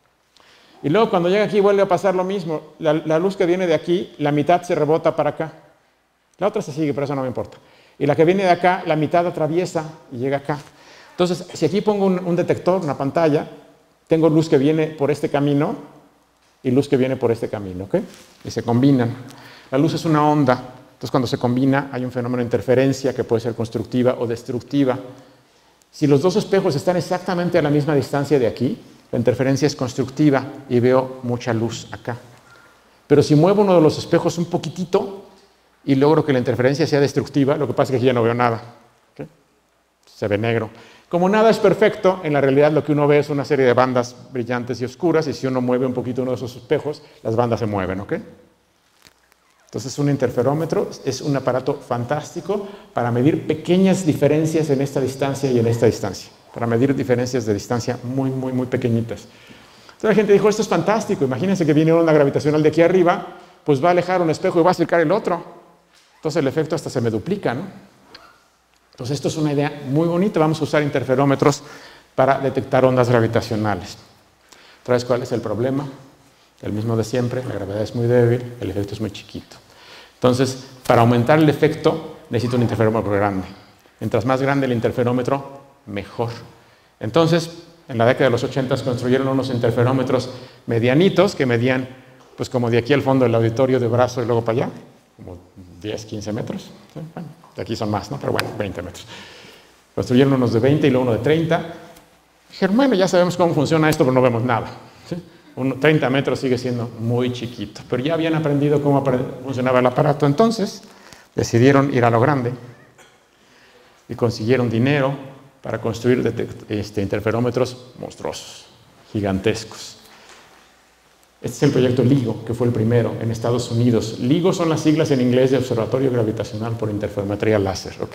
Y luego cuando llega aquí vuelve a pasar lo mismo. La, la luz que viene de aquí, la mitad se rebota para acá. La otra se sigue, pero eso no me importa. Y la que viene de acá, la mitad atraviesa y llega acá. Entonces, si aquí pongo un, un detector, una pantalla, tengo luz que viene por este camino y luz que viene por este camino, ¿ok? Y se combinan. La luz es una onda. Entonces, cuando se combina, hay un fenómeno de interferencia que puede ser constructiva o destructiva. Si los dos espejos están exactamente a la misma distancia de aquí, la interferencia es constructiva y veo mucha luz acá. Pero si muevo uno de los espejos un poquitito y logro que la interferencia sea destructiva, lo que pasa es que aquí ya no veo nada. ¿Okay? Se ve negro. Como nada es perfecto, en la realidad lo que uno ve es una serie de bandas brillantes y oscuras, y si uno mueve un poquito uno de esos espejos, las bandas se mueven, ¿ok? Entonces, un interferómetro es un aparato fantástico para medir pequeñas diferencias en esta distancia y en esta distancia, para medir diferencias de distancia muy, muy, muy pequeñitas. Entonces la gente dijo, esto es fantástico, imagínense que viene una onda gravitacional de aquí arriba, pues va a alejar un espejo y va a acercar el otro. Entonces el efecto hasta se me duplica, ¿no? Entonces esto es una idea muy bonita, vamos a usar interferómetros para detectar ondas gravitacionales. Otra vez, ¿cuál es el problema? El mismo de siempre, la gravedad es muy débil, el efecto es muy chiquito. Entonces, para aumentar el efecto, necesito un interferómetro grande. Mientras más grande el interferómetro, mejor. Entonces, en la década de los ochenta construyeron unos interferómetros medianitos que medían, pues como de aquí al fondo del auditorio de brazo y luego para allá, como diez, quince metros. ¿Sí? Bueno, de aquí son más, ¿no? Pero bueno, veinte metros. Construyeron unos de veinte y luego uno de treinta. Dijeron, bueno, ya sabemos cómo funciona esto, pero no vemos nada. ¿Sí? Un treinta metros sigue siendo muy chiquito, pero ya habían aprendido cómo funcionaba el aparato, entonces decidieron ir a lo grande y consiguieron dinero para construir este, interferómetros monstruosos, gigantescos. Este es el proyecto LIGO, que fue el primero en Estados Unidos. LIGO son las siglas en inglés de Observatorio Gravitacional por Interferometría Láser, ¿ok?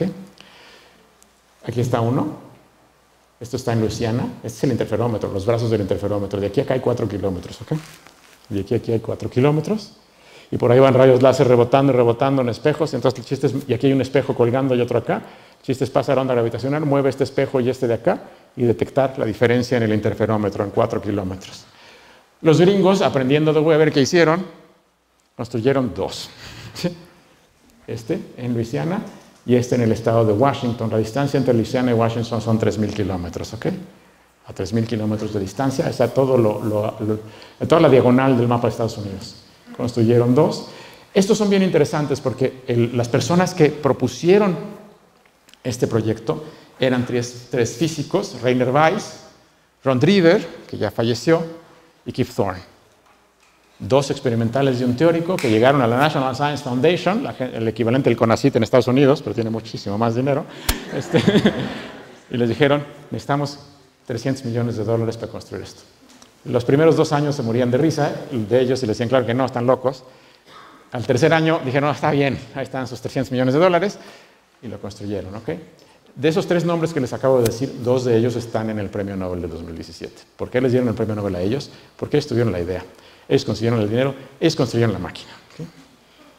Aquí está uno. Esto está en Luisiana. Este es el interferómetro, los brazos del interferómetro. De aquí a acá hay cuatro kilómetros, ¿ok? De aquí a aquí hay cuatro kilómetros. Y por ahí van rayos láser rebotando y rebotando en espejos. Entonces el chiste es, y aquí hay un espejo colgando y otro acá. El chiste es pasar onda gravitacional, mueve este espejo y este de acá y detectar la diferencia en el interferómetro en cuatro kilómetros. Los gringos, aprendiendo de Weber, ¿qué hicieron? Construyeron dos. ¿Sí? Este en Luisiana y este en el estado de Washington. La distancia entre Luisiana y Washington son tres mil kilómetros, ¿ok? A tres mil kilómetros de distancia está todo lo, lo, lo, toda la diagonal del mapa de Estados Unidos. Construyeron dos. Estos son bien interesantes porque el, las personas que propusieron este proyecto eran tres, tres físicos, Rainer Weiss, Ron Driver, que ya falleció, y Kip Thorne. Dos experimentales de un teórico que llegaron a la National Science Foundation, la, el equivalente del CONACYT en Estados Unidos, pero tiene muchísimo más dinero, este, y les dijeron, necesitamos trescientos millones de dólares para construir esto. Los primeros dos años se morían de risa de ellos y les decían, claro que no, están locos. Al tercer año dijeron, no, está bien, ahí están sus trescientos millones de dólares, y lo construyeron, ¿ok? De esos tres nombres que les acabo de decir, dos de ellos están en el Premio Nobel de dos mil diecisiete. ¿Por qué les dieron el Premio Nobel a ellos? Porque ellos tuvieron la idea. Ellos consiguieron el dinero, ellos construyeron la máquina. ¿Okay?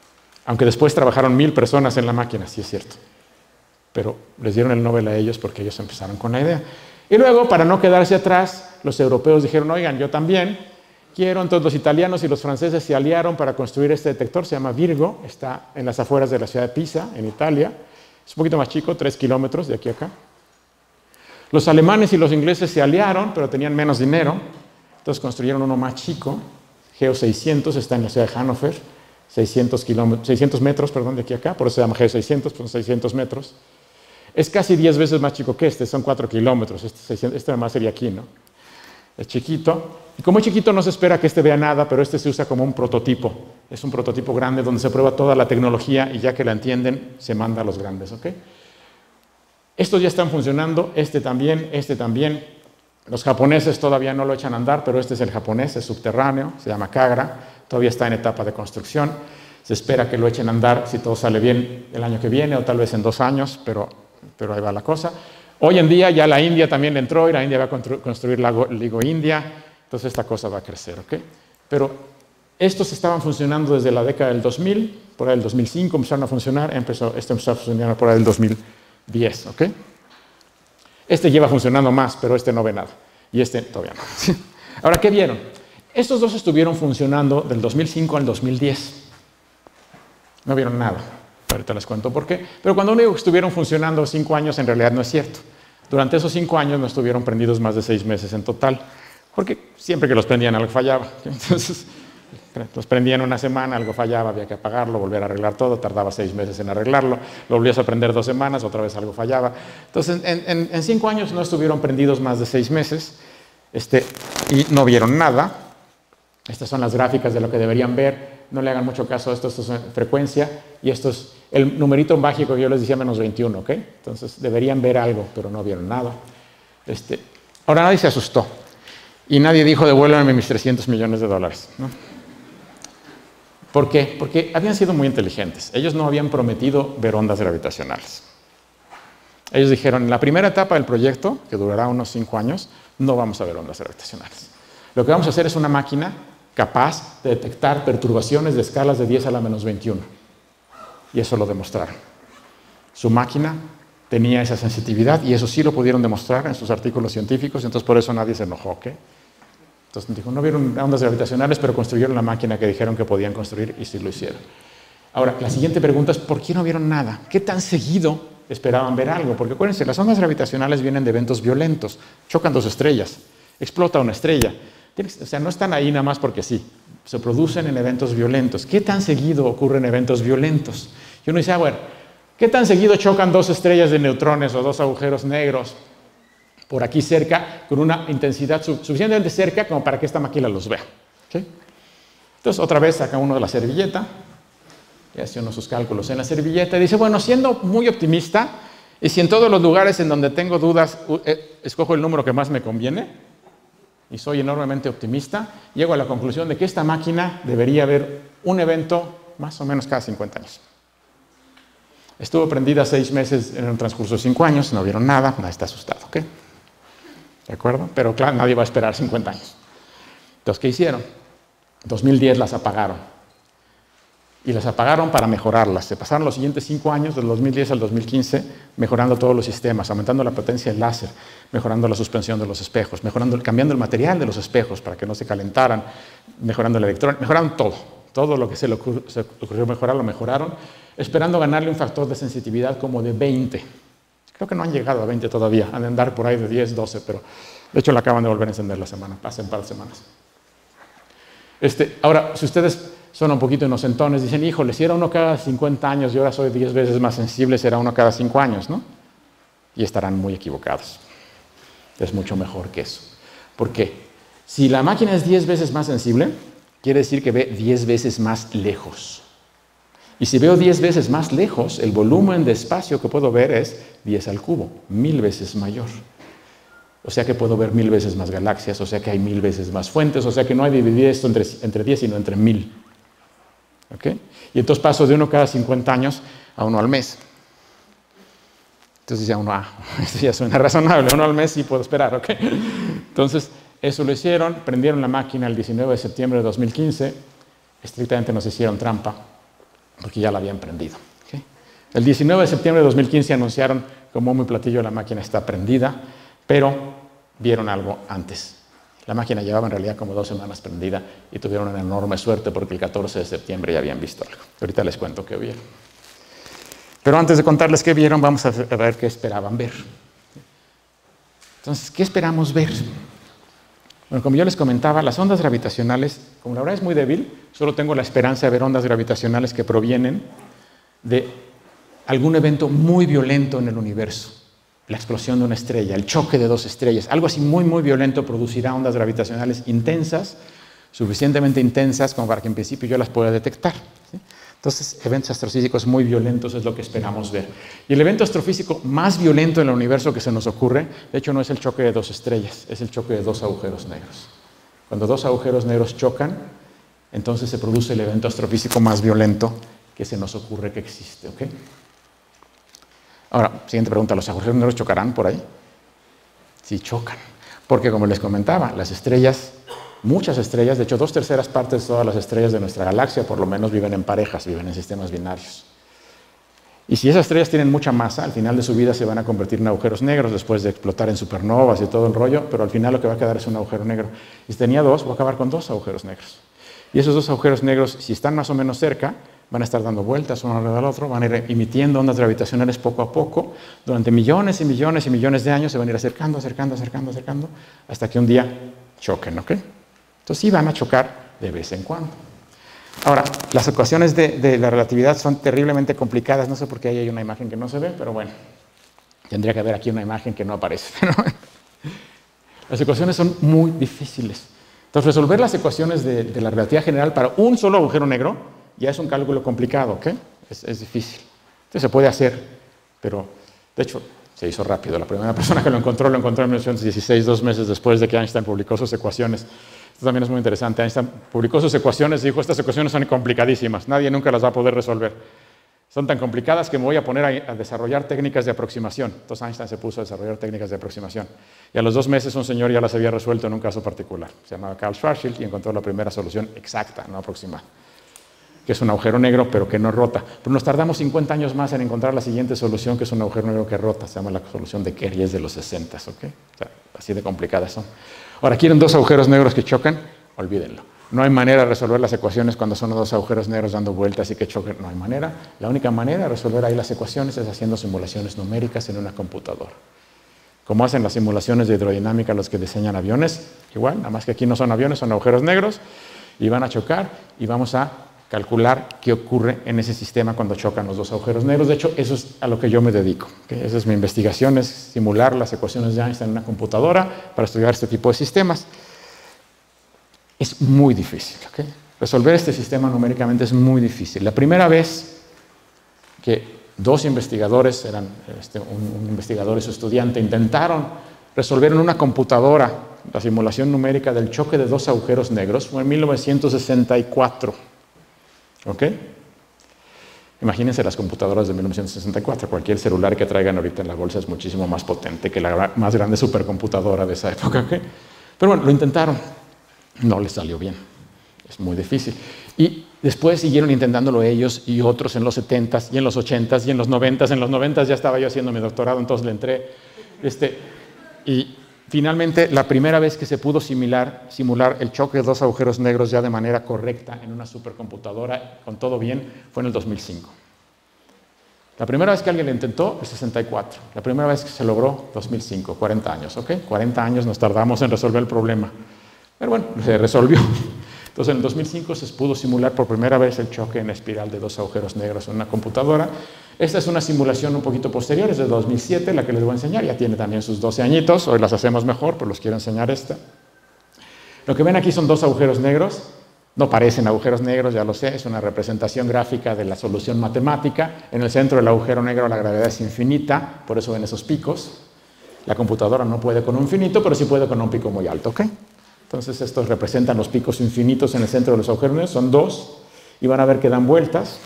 Aunque después trabajaron mil personas en la máquina, sí es cierto. Pero les dieron el Nobel a ellos porque ellos empezaron con la idea. Y luego, para no quedarse atrás, los europeos dijeron, oigan, yo también quiero. Entonces los italianos y los franceses se aliaron para construir este detector, se llama Virgo, está en las afueras de la ciudad de Pisa, en Italia. Es un poquito más chico, tres kilómetros de aquí a acá. Los alemanes y los ingleses se aliaron, pero tenían menos dinero. Entonces construyeron uno más chico, Geo seiscientos, está en la ciudad de Hannover, seiscientos, seiscientos metros, perdón, de aquí a acá, por eso se llama Geo seiscientos, pues son seiscientos metros. Es casi diez veces más chico que este, son cuatro kilómetros, este, este además sería aquí, ¿no? Es chiquito, y como es chiquito no se espera que este vea nada, pero este se usa como un prototipo. Es un prototipo grande donde se prueba toda la tecnología y ya que la entienden, se manda a los grandes, ¿ok? Estos ya están funcionando, este también, este también. Los japoneses todavía no lo echan a andar, pero este es el japonés, es subterráneo, se llama Kagra, todavía está en etapa de construcción. Se espera que lo echen a andar, si todo sale bien, el año que viene o tal vez en dos años, pero, pero ahí va la cosa. Hoy en día ya la India también le entró y la India va a constru construir la LIGO India, entonces esta cosa va a crecer, ¿ok? Pero estos estaban funcionando desde la década del dos mil, por ahí del dos mil cinco empezaron a funcionar, empezó, este empezó a funcionar por ahí del dos mil diez, ¿ok? Este lleva funcionando más, pero este no ve nada, y este todavía no. Ahora, ¿qué vieron? Estos dos estuvieron funcionando del dos mil cinco al dos mil diez. No vieron nada. Ahorita les cuento por qué. Pero cuando uno digo que estuvieron funcionando cinco años, en realidad no es cierto. Durante esos cinco años no estuvieron prendidos más de seis meses en total, porque siempre que los prendían algo fallaba. Entonces, los prendían una semana, algo fallaba, había que apagarlo, volver a arreglar todo, tardaba seis meses en arreglarlo, lo volvías a prender dos semanas, otra vez algo fallaba. Entonces, en, en, en cinco años no estuvieron prendidos más de seis meses este, y no vieron nada. Estas son las gráficas de lo que deberían ver. No le hagan mucho caso a esto, esto es frecuencia y esto es el numerito mágico que yo les decía, menos veintiuno, ¿ok? Entonces deberían ver algo, pero no vieron nada. Este, ahora nadie se asustó y nadie dijo devuélvanme mis trescientos millones de dólares, ¿no? ¿Por qué? Porque habían sido muy inteligentes. Ellos no habían prometido ver ondas gravitacionales. Ellos dijeron, en la primera etapa del proyecto, que durará unos cinco años, no vamos a ver ondas gravitacionales. Lo que vamos a hacer es una máquina capaz de detectar perturbaciones de escalas de diez a la menos veintiuno. Y eso lo demostraron. Su máquina tenía esa sensitividad y eso sí lo pudieron demostrar en sus artículos científicos, entonces por eso nadie se enojó, ¿ok? Entonces dijo, no vieron ondas gravitacionales, pero construyeron la máquina que dijeron que podían construir y sí lo hicieron. Ahora, la siguiente pregunta es, ¿por qué no vieron nada? ¿Qué tan seguido esperaban ver algo? Porque acuérdense, las ondas gravitacionales vienen de eventos violentos. Chocan dos estrellas, explota una estrella. O sea, no están ahí nada más porque sí. Se producen en eventos violentos. ¿Qué tan seguido ocurren eventos violentos? Y uno dice, ah, bueno, ¿qué tan seguido chocan dos estrellas de neutrones o dos agujeros negros por aquí cerca con una intensidad su suficientemente cerca como para que esta máquina los vea? ¿Sí? Entonces, otra vez saca uno de la servilleta y hace uno sus cálculos en la servilleta y dice, bueno, siendo muy optimista, y si en todos los lugares en donde tengo dudas eh, escojo el número que más me conviene, y soy enormemente optimista, llego a la conclusión de que esta máquina debería ver un evento más o menos cada cincuenta años. Estuvo prendida seis meses en un transcurso de cinco años, no vieron nada, nadie está asustado, ¿ok? ¿De acuerdo? Pero claro, nadie va a esperar cincuenta años. Entonces, ¿qué hicieron? En dos mil diez las apagaron. Y las apagaron para mejorarlas. Se pasaron los siguientes cinco años, del dos mil diez al dos mil quince, mejorando todos los sistemas, aumentando la potencia del láser, mejorando la suspensión de los espejos, mejorando, cambiando el material de los espejos para que no se calentaran, mejorando la electrónica, mejoraron todo. Todo lo que se le ocurrió, se ocurrió mejorar, lo mejoraron, esperando ganarle un factor de sensitividad como de veinte. Creo que no han llegado a veinte todavía, han de andar por ahí de diez, doce, pero de hecho la acaban de volver a encender la semana, hace un par de semanas. Este, ahora, si ustedes son un poquito inocentones, dicen, híjole, si era uno cada cincuenta años y ahora soy diez veces más sensible, será uno cada cinco años, ¿no? Y estarán muy equivocados. Es mucho mejor que eso. ¿Por qué? Si la máquina es diez veces más sensible, quiere decir que ve diez veces más lejos. Y si veo diez veces más lejos, el volumen de espacio que puedo ver es diez al cubo, mil veces mayor. O sea que puedo ver mil veces más galaxias, o sea que hay mil veces más fuentes, o sea que no hay que dividir esto entre, entre diez, sino entre mil. ¿Okay? Y entonces paso de uno cada cincuenta años a uno al mes. Entonces ya uno, ah, esto ya suena razonable, uno al mes sí puedo esperar, ¿ok? Entonces, eso lo hicieron, prendieron la máquina el diecinueve de septiembre de dos mil quince, estrictamente nos hicieron trampa, porque ya la habían prendido. ¿Okay? El diecinueve de septiembre de dos mil quince anunciaron como muy platillo la máquina está prendida, pero vieron algo antes. La máquina llevaba en realidad como dos semanas prendida y tuvieron una enorme suerte porque el catorce de septiembre ya habían visto algo. Ahorita les cuento qué vieron. Pero antes de contarles qué vieron, vamos a ver qué esperaban ver. Entonces, ¿qué esperamos ver? Bueno, como yo les comentaba, las ondas gravitacionales, como la verdad es muy débil, solo tengo la esperanza de ver ondas gravitacionales que provienen de algún evento muy violento en el universo. La explosión de una estrella, el choque de dos estrellas, algo así muy, muy violento producirá ondas gravitacionales intensas, suficientemente intensas como para que en principio yo las pueda detectar. ¿Sí? Entonces, eventos astrofísicos muy violentos es lo que esperamos ver. Y el evento astrofísico más violento en el universo que se nos ocurre, de hecho, no es el choque de dos estrellas, es el choque de dos agujeros negros. Cuando dos agujeros negros chocan, entonces se produce el evento astrofísico más violento que se nos ocurre que existe. ¿Okay? Ahora, siguiente pregunta, ¿los agujeros negros chocarán por ahí? Sí, chocan. Porque, como les comentaba, las estrellas, muchas estrellas, de hecho, dos terceras partes de todas las estrellas de nuestra galaxia, por lo menos, viven en parejas, viven en sistemas binarios. Y si esas estrellas tienen mucha masa, al final de su vida se van a convertir en agujeros negros después de explotar en supernovas y todo el rollo, pero al final lo que va a quedar es un agujero negro. Y si tenía dos, va a acabar con dos agujeros negros. Y esos dos agujeros negros, si están más o menos cerca, van a estar dando vueltas uno alrededor del otro, van a ir emitiendo ondas gravitacionales poco a poco, durante millones y millones y millones de años se van a ir acercando, acercando, acercando, acercando, hasta que un día choquen, ¿ok? Entonces sí van a chocar de vez en cuando. Ahora, las ecuaciones de, de la relatividad son terriblemente complicadas, no sé por qué ahí hay una imagen que no se ve, pero bueno, tendría que haber aquí una imagen que no aparece. Las ecuaciones son muy difíciles. Entonces, resolver las ecuaciones de, de la relatividad general para un solo agujero negro ya es un cálculo complicado, ¿ok? Es, es difícil. Entonces se puede hacer, pero de hecho se hizo rápido. La primera persona que lo encontró, lo encontró en mil novecientos dieciséis, dos meses después de que Einstein publicó sus ecuaciones. Esto también es muy interesante. Einstein publicó sus ecuaciones y dijo, estas ecuaciones son complicadísimas, nadie nunca las va a poder resolver. Son tan complicadas que me voy a poner a, a desarrollar técnicas de aproximación. Entonces Einstein se puso a desarrollar técnicas de aproximación. Y a los dos meses un señor ya las había resuelto en un caso particular. Se llamaba Karl Schwarzschild y encontró la primera solución exacta, no aproximada, que es un agujero negro, pero que no rota. Pero nos tardamos cincuenta años más en encontrar la siguiente solución, que es un agujero negro que rota. Se llama la solución de Kerr y es de los sesenta, ¿ok? O sea, así de complicadas son. Ahora, ¿quieren dos agujeros negros que chocan? Olvídenlo. No hay manera de resolver las ecuaciones cuando son dos agujeros negros dando vueltas y que choquen. No hay manera. La única manera de resolver ahí las ecuaciones es haciendo simulaciones numéricas en una computadora. Como hacen las simulaciones de hidrodinámica los que diseñan aviones, igual, nada más que aquí no son aviones, son agujeros negros, y van a chocar y vamos a calcular qué ocurre en ese sistema cuando chocan los dos agujeros negros. De hecho, eso es a lo que yo me dedico. ¿Okay? Esa es mi investigación, es simular las ecuaciones de Einstein en una computadora para estudiar este tipo de sistemas. Es muy difícil. ¿Okay? Resolver este sistema numéricamente es muy difícil. La primera vez que dos investigadores, eran este, un, un investigador y su estudiante, intentaron resolver en una computadora la simulación numérica del choque de dos agujeros negros, fue en mil novecientos sesenta y cuatro. ¿Ok? Imagínense las computadoras de mil novecientos sesenta y cuatro. Cualquier celular que traigan ahorita en la bolsa es muchísimo más potente que la más grande supercomputadora de esa época. ¿Okay? Pero bueno, lo intentaron. No les salió bien. Es muy difícil. Y después siguieron intentándolo ellos y otros en los setentas y en los ochentas y en los noventas. En los noventas ya estaba yo haciendo mi doctorado, entonces le entré. Este, y finalmente, la primera vez que se pudo simular, simular el choque de dos agujeros negros ya de manera correcta en una supercomputadora, con todo bien, fue en el dos mil cinco. La primera vez que alguien lo intentó, el sesenta y cuatro. La primera vez que se logró, dos mil cinco, cuarenta años, ¿ok? cuarenta años nos tardamos en resolver el problema. Pero bueno, se resolvió. Entonces, en el dos mil cinco se pudo simular por primera vez el choque en espiral de dos agujeros negros en una computadora. Esta es una simulación un poquito posterior, es de dos mil siete, la que les voy a enseñar. Ya tiene también sus doce añitos, hoy las hacemos mejor, pero les quiero enseñar esta. Lo que ven aquí son dos agujeros negros. No parecen agujeros negros, ya lo sé, es una representación gráfica de la solución matemática. En el centro del agujero negro la gravedad es infinita, por eso ven esos picos. La computadora no puede con un infinito, pero sí puede con un pico muy alto, ¿ok? Entonces estos representan los picos infinitos en el centro de los agujeros negros, son dos, y van a ver que dan vueltas.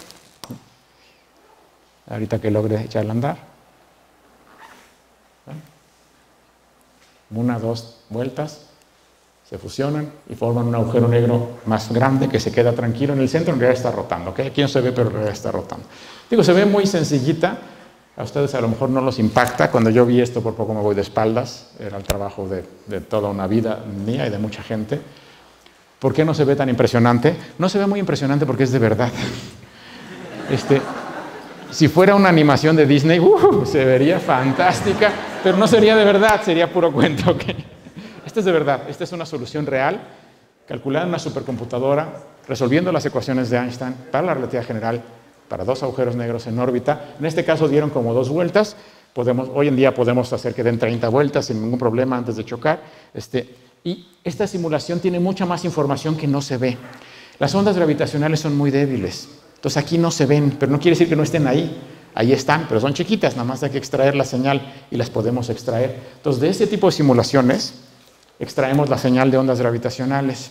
Ahorita que logre echarla a andar. Una, dos vueltas. se fusionan y forman un agujero negro más grande que se queda tranquilo en el centro, en realidad está rotando, ¿ok? Aquí no se ve, pero en realidad está rotando. Digo, se ve muy sencillita, a ustedes a lo mejor no los impacta. Cuando yo vi esto, por poco me voy de espaldas, era el trabajo de, de toda una vida mía y de mucha gente. ¿Por qué no se ve tan impresionante? No se ve muy impresionante porque es de verdad. Este, si fuera una animación de Disney, uh, se vería fantástica, pero no sería de verdad, sería puro cuento, ¿ok? Esta es de verdad, esta es una solución real, calculada en una supercomputadora, resolviendo las ecuaciones de Einstein para la relatividad general, para dos agujeros negros en órbita. En este caso dieron como dos vueltas. Podemos, hoy en día podemos hacer que den treinta vueltas sin ningún problema antes de chocar. Este, y esta simulación tiene mucha más información que no se ve. Las ondas gravitacionales son muy débiles. Entonces aquí no se ven, pero no quiere decir que no estén ahí. Ahí están, pero son chiquitas, nada más hay que extraer la señal y las podemos extraer. Entonces de este tipo de simulaciones extraemos la señal de ondas gravitacionales.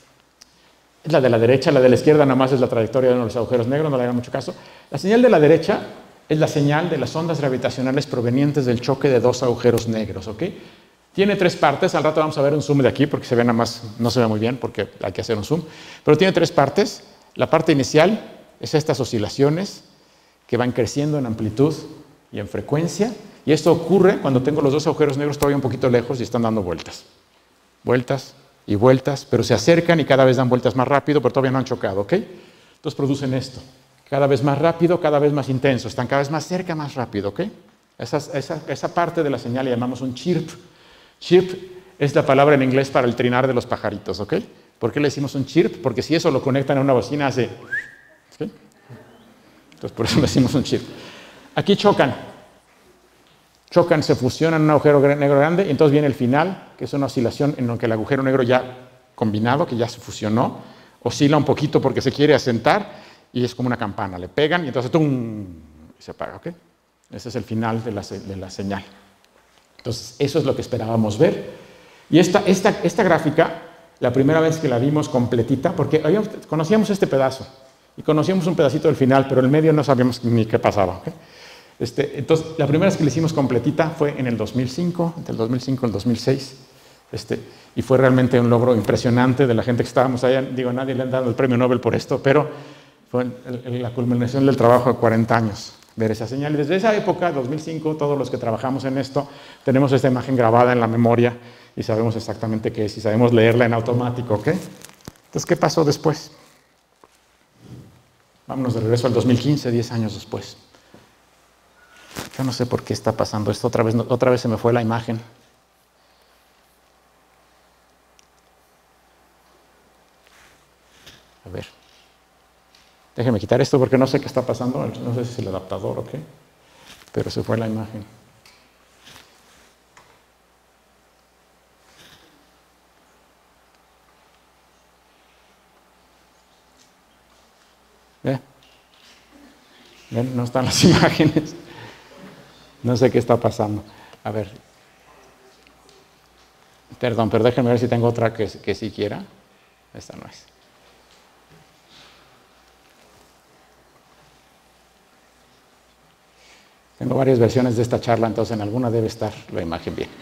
Es la de la derecha, la de la izquierda nada más es la trayectoria de uno de los agujeros negros, no le hagan mucho caso. La señal de la derecha es la señal de las ondas gravitacionales provenientes del choque de dos agujeros negros, ¿ok? Tiene tres partes, al rato vamos a ver un zoom de aquí porque se ve nada más, no se ve muy bien porque hay que hacer un zoom, pero tiene tres partes. La parte inicial es estas oscilaciones que van creciendo en amplitud y en frecuencia, y esto ocurre cuando tengo los dos agujeros negros todavía un poquito lejos y están dando vueltas. Vueltas y vueltas, pero se acercan y cada vez dan vueltas más rápido, pero todavía no han chocado, ¿ok? Entonces producen esto, cada vez más rápido, cada vez más intenso, están cada vez más cerca, más rápido, ¿ok? Esa, esa, esa parte de la señal le llamamos un chirp. Chirp es la palabra en inglés para el trinar de los pajaritos, ¿ok? ¿Por qué le decimos un chirp? Porque si eso lo conectan a una bocina hace... ¿okay? Entonces por eso le decimos un chirp. Aquí chocan. Chocan, se fusionan en un agujero negro grande y entonces viene el final, que es una oscilación en la que el agujero negro ya combinado, que ya se fusionó, oscila un poquito porque se quiere asentar y es como una campana. Le pegan y entonces ¡tum! Y se apaga, ¿ok? Ese es el final de la, de la señal. Entonces, eso es lo que esperábamos ver. Y esta, esta, esta gráfica, la primera vez que la vimos completita, porque habíamos, conocíamos este pedazo y conocíamos un pedacito del final, pero el medio no sabíamos ni qué pasaba, ¿ok? Este, entonces, la primera vez que la hicimos completita fue en el dos mil cinco, entre el dos mil cinco y el dos mil seis, este, y fue realmente un logro impresionante de la gente que estábamos allá. Digo, a nadie le han dado el premio Nobel por esto, pero fue la culminación del trabajo de cuarenta años, ver esa señal. Y desde esa época, dos mil cinco, todos los que trabajamos en esto, tenemos esta imagen grabada en la memoria y sabemos exactamente qué es, y sabemos leerla en automático, ¿ok? Entonces, ¿qué pasó después? Vámonos de regreso al dos mil quince, diez años después. Yo no sé por qué está pasando esto, otra vez, otra vez se me fue la imagen. A ver, déjenme quitar esto porque no sé qué está pasando, no sé si es el adaptador o qué, pero se fue la imagen. ¿Ve? ¿Ven? No están las imágenes. No sé qué está pasando. A ver. Perdón, pero déjenme ver si tengo otra que, que sí quiera. Esta no es. Tengo varias versiones de esta charla, entonces en alguna debe estar la imagen bien.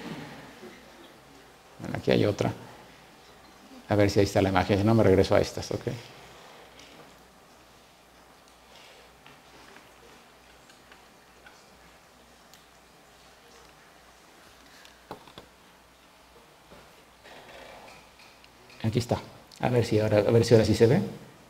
Bueno, aquí hay otra. A ver si ahí está la imagen. Si no, me regreso a estas, ¿ok? Aquí está. A ver si ahora, a ver si ahora sí se ve.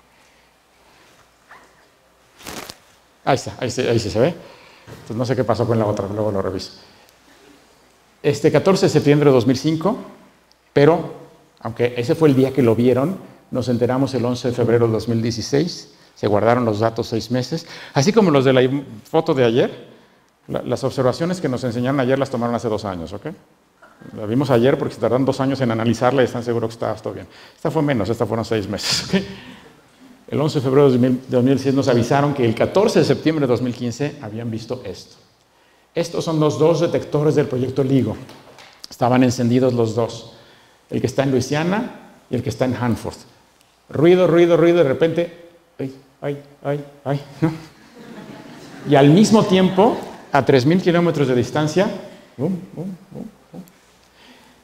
Ahí está, ahí, ahí sí se ve. Entonces no sé qué pasó con la otra, luego lo reviso. Este catorce de septiembre de dos mil cinco, pero aunque ese fue el día que lo vieron, nos enteramos el once de febrero de dos mil dieciséis, se guardaron los datos seis meses, así como los de la foto de ayer, la, las observaciones que nos enseñaron ayer las tomaron hace dos años, ¿ok? La vimos ayer porque se tardaron dos años en analizarla y están seguros que estaba todo bien. Esta fue menos, esta fueron seis meses. ¿Okay? El once de febrero de dos mil dieciséis nos avisaron que el catorce de septiembre de dos mil quince habían visto esto. Estos son los dos detectores del proyecto LIGO. Estaban encendidos los dos. El que está en Luisiana y el que está en Hanford. Ruido, ruido, ruido, de repente, ay, ay, ay, ay, ¿no? Y al mismo tiempo, a tres mil kilómetros de distancia, bum, bum, bum,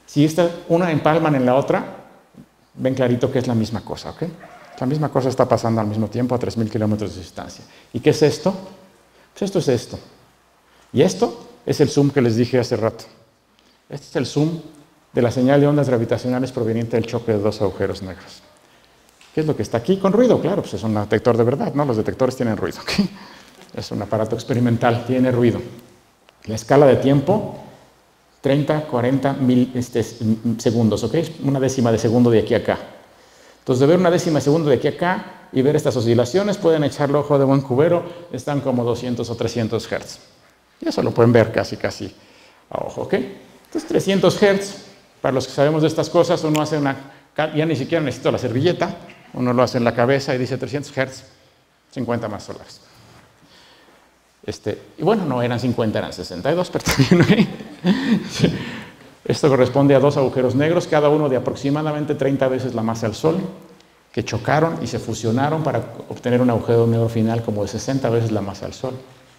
Si esta, una empalman en la otra, ven clarito que es la misma cosa, ¿ok? La misma cosa está pasando al mismo tiempo a tres mil kilómetros de distancia. ¿Y qué es esto? Pues esto es esto. Y esto es el zoom que les dije hace rato. Este es el zoom de la señal de ondas gravitacionales proveniente del choque de dos agujeros negros. ¿Qué es lo que está aquí? Con ruido, claro, pues es un detector de verdad, ¿no? Los detectores tienen ruido, ¿ok? Es un aparato experimental, tiene ruido. La escala de tiempo, treinta, cuarenta mil este, segundos, ¿ok? Una décima de segundo de aquí a acá. Entonces, de ver una décima de segundo de aquí a acá y ver estas oscilaciones, pueden echarle ojo de buen cubero, están como doscientos o trescientos hertz. Y eso lo pueden ver casi, casi a ojo, ¿ok? Entonces, trescientos hertz, para los que sabemos de estas cosas, uno hace una, ya ni siquiera necesito la servilleta, uno lo hace en la cabeza y dice trescientos hertz, cincuenta más solares. Este, y bueno, no eran cincuenta, eran sesenta y dos, pero también, ¿eh? Sí. Esto corresponde a dos agujeros negros, cada uno de aproximadamente treinta veces la masa del Sol, que chocaron y se fusionaron para obtener un agujero negro final como de sesenta veces la masa del Sol.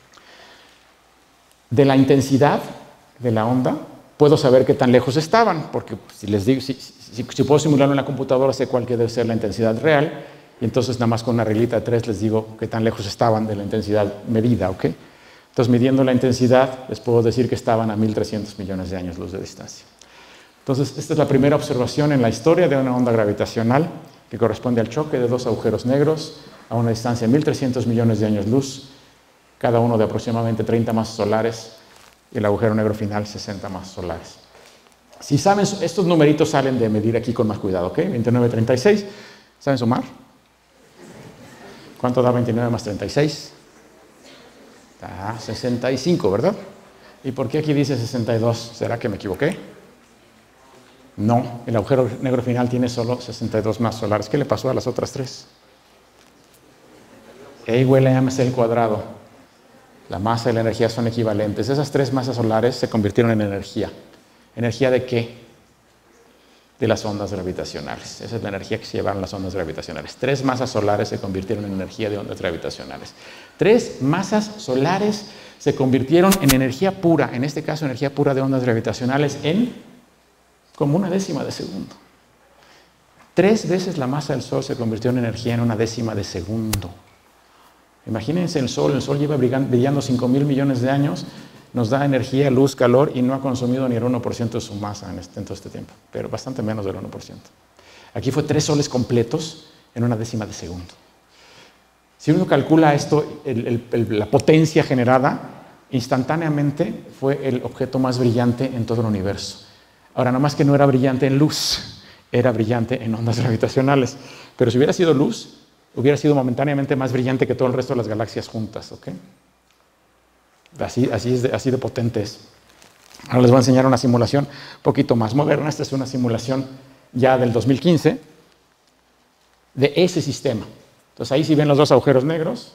De la intensidad de la onda, puedo saber qué tan lejos estaban, porque si les digo, si, si, si puedo simularlo en la computadora, sé cuál debe ser la intensidad real, y entonces nada más con una reglita de tres les digo qué tan lejos estaban de la intensidad medida, ¿ok? Entonces, midiendo la intensidad, les puedo decir que estaban a mil trescientos millones de años luz de distancia. Entonces, esta es la primera observación en la historia de una onda gravitacional que corresponde al choque de dos agujeros negros a una distancia de mil trescientos millones de años luz, cada uno de aproximadamente treinta masas solares, y el agujero negro final sesenta masas solares. Si saben, estos numeritos salen de medir aquí con más cuidado, ¿ok? veintinueve, treinta y seis, ¿saben sumar? ¿Cuánto da veintinueve más treinta y seis? Ah, sesenta y cinco, ¿verdad? ¿Y por qué aquí dice sesenta y dos? ¿Será que me equivoqué? No, el agujero negro final tiene solo sesenta y dos masas solares. ¿Qué le pasó a las otras tres? E igual a mc al cuadrado. La masa y la energía son equivalentes. Esas tres masas solares se convirtieron en energía. ¿Energía de qué? De las ondas gravitacionales. Esa es la energía que se llevaron las ondas gravitacionales. Tres masas solares se convirtieron en energía de ondas gravitacionales. Tres masas solares se convirtieron en energía pura, en este caso energía pura de ondas gravitacionales, en como una décima de segundo. Tres veces la masa del Sol se convirtió en energía en una décima de segundo. Imagínense el Sol, el Sol lleva brillando cinco mil millones de años, nos da energía, luz, calor y no ha consumido ni el uno por ciento de su masa en, este, en todo este tiempo, pero bastante menos del uno por ciento. Aquí fue tres soles completos en una décima de segundo. Si uno calcula esto, el, el, el, la potencia generada, instantáneamente fue el objeto más brillante en todo el universo. Ahora, nada más que no era brillante en luz, era brillante en ondas gravitacionales. Pero si hubiera sido luz, hubiera sido momentáneamente más brillante que todo el resto de las galaxias juntas, ¿ok? Así, así, es de, así de potente es. Ahora les voy a enseñar una simulación un poquito más moderna. Esta es una simulación ya del dos mil quince de ese sistema. Entonces ahí sí ven los dos agujeros negros.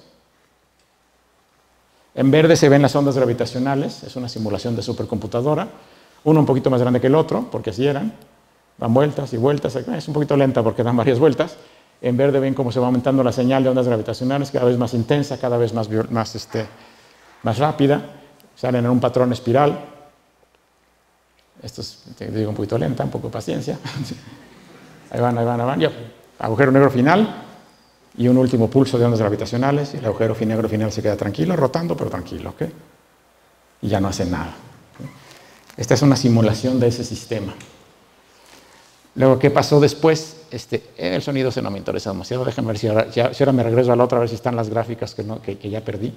En verde se ven las ondas gravitacionales. Es una simulación de supercomputadora. Uno un poquito más grande que el otro, porque así eran. Dan vueltas y vueltas. Es un poquito lenta porque dan varias vueltas. En verde ven cómo se va aumentando la señal de ondas gravitacionales, cada vez más intensa, cada vez más, más, este, más rápida. Salen en un patrón espiral. Esto es, te digo, un poquito lenta, un poco de paciencia. Ahí van, ahí van, ahí van. Ya. Agujero negro final y un último pulso de ondas gravitacionales. Y el agujero negro final se queda tranquilo, rotando, pero tranquilo, ¿ok? Y ya no hace nada. ¿Okay? Esta es una simulación de ese sistema. Luego, ¿qué pasó después? Este, el sonido se no me interesa demasiado. Déjenme ver si ahora, si ahora me regreso a la otra, a ver si están las gráficas que, no, que, que ya perdí.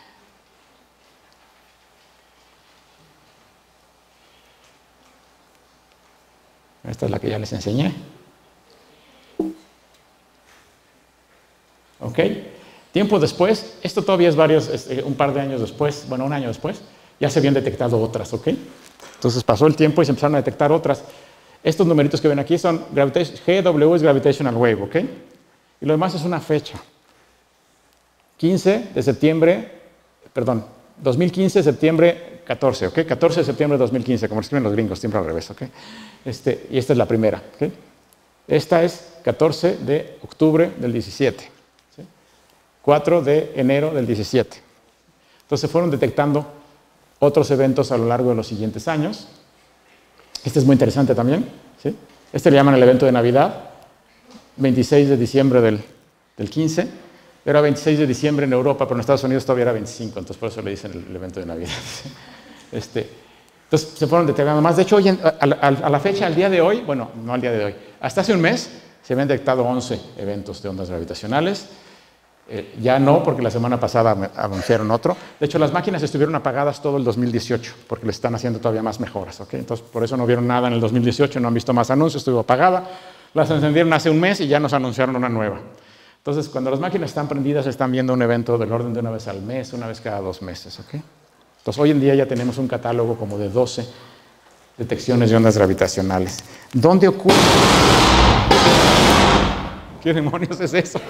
Esta es la que ya les enseñé. ¿Ok? Tiempo después, esto todavía es varios, es, eh, un par de años después, bueno, un año después, ya se habían detectado otras, ¿ok? Entonces pasó el tiempo y se empezaron a detectar otras. Estos numeritos que ven aquí son G W es Gravitational Wave, ¿ok? Y lo demás es una fecha. quince de septiembre, perdón, dos mil quince, septiembre catorce, ¿ok? catorce de septiembre de dos mil quince, como escriben los gringos, siempre al revés, ¿ok? Este, y esta es la primera, ¿ok? Esta es catorce de octubre del diecisiete, ¿sí? cuatro de enero del diecisiete. Entonces se fueron detectando otros eventos a lo largo de los siguientes años. Este es muy interesante también, ¿sí? Este le llaman el evento de Navidad, veintiséis de diciembre del, del quince. Era veintiséis de diciembre en Europa, pero en Estados Unidos todavía era veinticinco, entonces por eso le dicen el, el evento de Navidad. Este, entonces se fueron detectando más. De hecho, hoy en, a, a, a la fecha, al día de hoy, bueno, no al día de hoy, hasta hace un mes se habían detectado once eventos de ondas gravitacionales. Eh, ya no, porque la semana pasada me anunciaron otro. De hecho, las máquinas estuvieron apagadas todo el dos mil dieciocho, porque le están haciendo todavía más mejoras, ¿ok? Entonces, por eso no vieron nada en el dos mil dieciocho, no han visto más anuncios, estuvo apagada. Las encendieron hace un mes y ya nos anunciaron una nueva. Entonces, cuando las máquinas están prendidas, están viendo un evento del orden de una vez al mes, una vez cada dos meses, ¿ok? Entonces, hoy en día ya tenemos un catálogo como de doce detecciones de ondas gravitacionales. ¿Dónde ocurre? ¿Qué demonios es eso?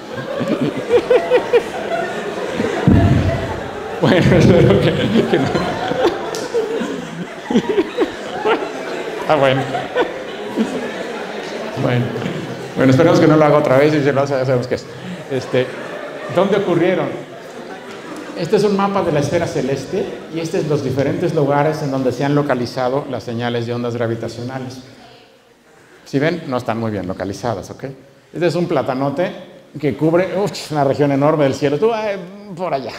Bueno, espero que, que no. Ah, bueno. Bueno. Bueno, esperemos que no lo haga otra vez y si lo hace ya sabemos qué es. Este, ¿dónde ocurrieron? Este es un mapa de la esfera celeste y este es los diferentes lugares en donde se han localizado las señales de ondas gravitacionales. Si ven, no están muy bien localizadas, ¿ok? Este es un platanote que cubre uf, una región enorme del cielo. Tú, eh, por allá.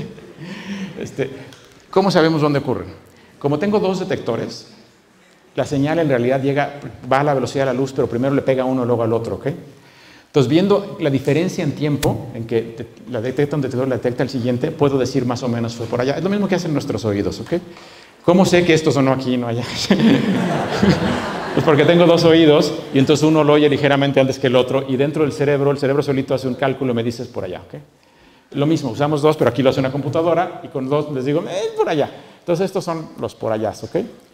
Este, ¿Cómo sabemos dónde ocurren? Como tengo dos detectores, la señal en realidad llega, va a la velocidad de la luz, pero primero le pega a uno y luego al otro, ¿ok? Entonces, viendo la diferencia en tiempo en que te, la detecta un detector, la detecta el siguiente, puedo decir más o menos fue por allá. Es lo mismo que hacen nuestros oídos, ¿ok? ¿Cómo sé que esto sonó aquí y no allá? Pues porque tengo dos oídos y entonces uno lo oye ligeramente antes que el otro y dentro del cerebro, el cerebro solito hace un cálculo y me dice es por allá, ¿ok? Lo mismo, usamos dos, pero aquí lo hace una computadora y con dos les digo es por allá. Entonces estos son los por allá, ¿ok?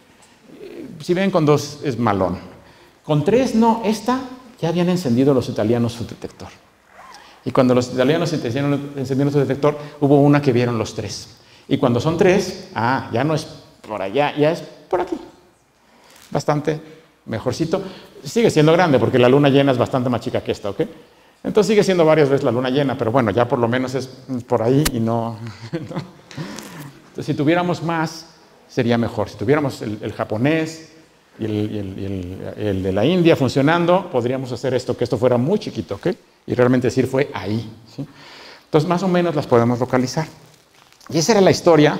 Si ven con dos es malón. Con tres no, esta ya habían encendido los italianos su detector. Y cuando los italianos encendieron su detector, hubo una que vieron los tres. Y cuando son tres, ah, ya no es por allá, ya es por aquí. Bastante mejorcito. Sigue siendo grande porque la luna llena es bastante más chica que esta, ¿ok? Entonces sigue siendo varias veces la luna llena, pero bueno, ya por lo menos es por ahí y no... ¿no? Entonces, si tuviéramos más, sería mejor. Si tuviéramos el, el japonés y, el, y, el, y el, el de la India funcionando, podríamos hacer esto, que esto fuera muy chiquito, ¿ok? Y realmente decir fue ahí, ¿sí? Entonces, más o menos las podemos localizar. Y esa era la historia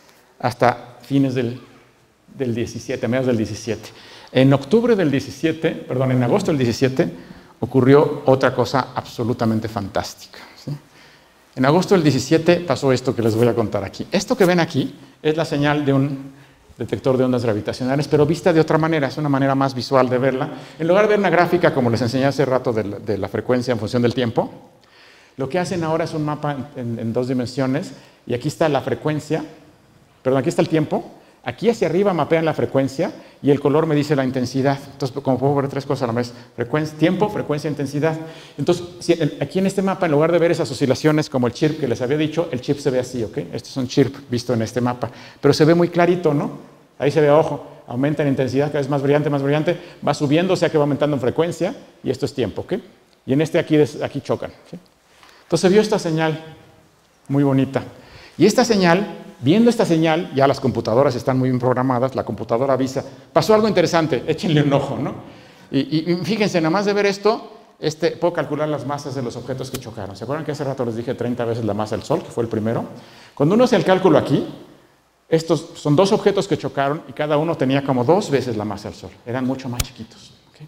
hasta fines del, del diecisiete, mediados del diecisiete. En octubre del diecisiete, perdón, en agosto del diecisiete, ocurrió otra cosa absolutamente fantástica, ¿sí? En agosto del diecisiete pasó esto que les voy a contar aquí. Esto que ven aquí es la señal de un detector de ondas gravitacionales, pero vista de otra manera, es una manera más visual de verla. En lugar de ver una gráfica, como les enseñé hace rato, de la, de la frecuencia en función del tiempo, lo que hacen ahora es un mapa en, en dos dimensiones, y aquí está la frecuencia, perdón, aquí está el tiempo, aquí hacia arriba mapean la frecuencia, y el color me dice la intensidad. Entonces, como puedo ver tres cosas a la vez, frecuencia, tiempo, frecuencia, intensidad. Entonces, si, el, aquí en este mapa, en lugar de ver esas oscilaciones como el chirp que les había dicho, el chip se ve así, ¿ok? Este es un chirp visto en este mapa, pero se ve muy clarito, ¿no? Ahí se ve, ojo, aumenta en intensidad, cada vez más brillante, más brillante, va subiendo, o sea que va aumentando en frecuencia, y esto es tiempo, ¿ok? Y en este aquí, aquí chocan, ¿sí? Entonces se vio esta señal muy bonita. Y esta señal, viendo esta señal, ya las computadoras están muy bien programadas, la computadora avisa, pasó algo interesante, échenle un ojo, ¿no? Y, y, y fíjense, nada más de ver esto, este, puedo calcular las masas de los objetos que chocaron. ¿Se acuerdan que hace rato les dije treinta veces la masa del Sol, que fue el primero? Cuando uno hace el cálculo aquí, estos son dos objetos que chocaron y cada uno tenía como dos veces la masa del Sol. Eran mucho más chiquitos, ¿okay?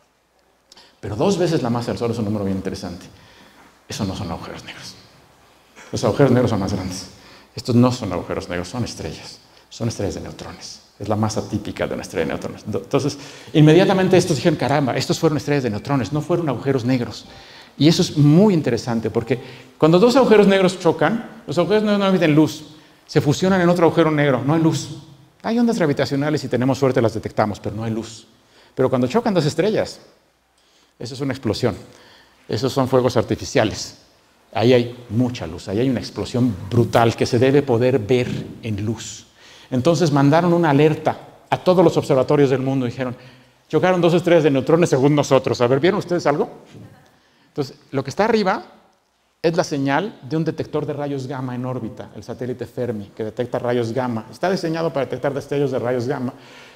Pero dos veces la masa del Sol es un número bien interesante. Eso no son agujeros negros. Los agujeros negros son más grandes. Estos no son agujeros negros, son estrellas. Son estrellas de neutrones. Es la masa típica de una estrella de neutrones. Entonces, inmediatamente estos dijeron, caramba, estos fueron estrellas de neutrones, no fueron agujeros negros. Y eso es muy interesante porque cuando dos agujeros negros chocan, los agujeros negros no emiten luz, se fusionan en otro agujero negro, no hay luz. Hay ondas gravitacionales y tenemos suerte las detectamos, pero no hay luz. Pero cuando chocan dos estrellas, eso es una explosión. Esos son fuegos artificiales. Ahí hay mucha luz, ahí hay una explosión brutal que se debe poder ver en luz. Entonces mandaron una alerta a todos los observatorios del mundo y dijeron, chocaron dos estrellas de neutrones según nosotros. A ver, ¿vieron ustedes algo? Entonces, lo que está arriba es la señal de un detector de rayos gamma en órbita, el satélite Fermi, que detecta rayos gamma. Está diseñado para detectar destellos de rayos gamma.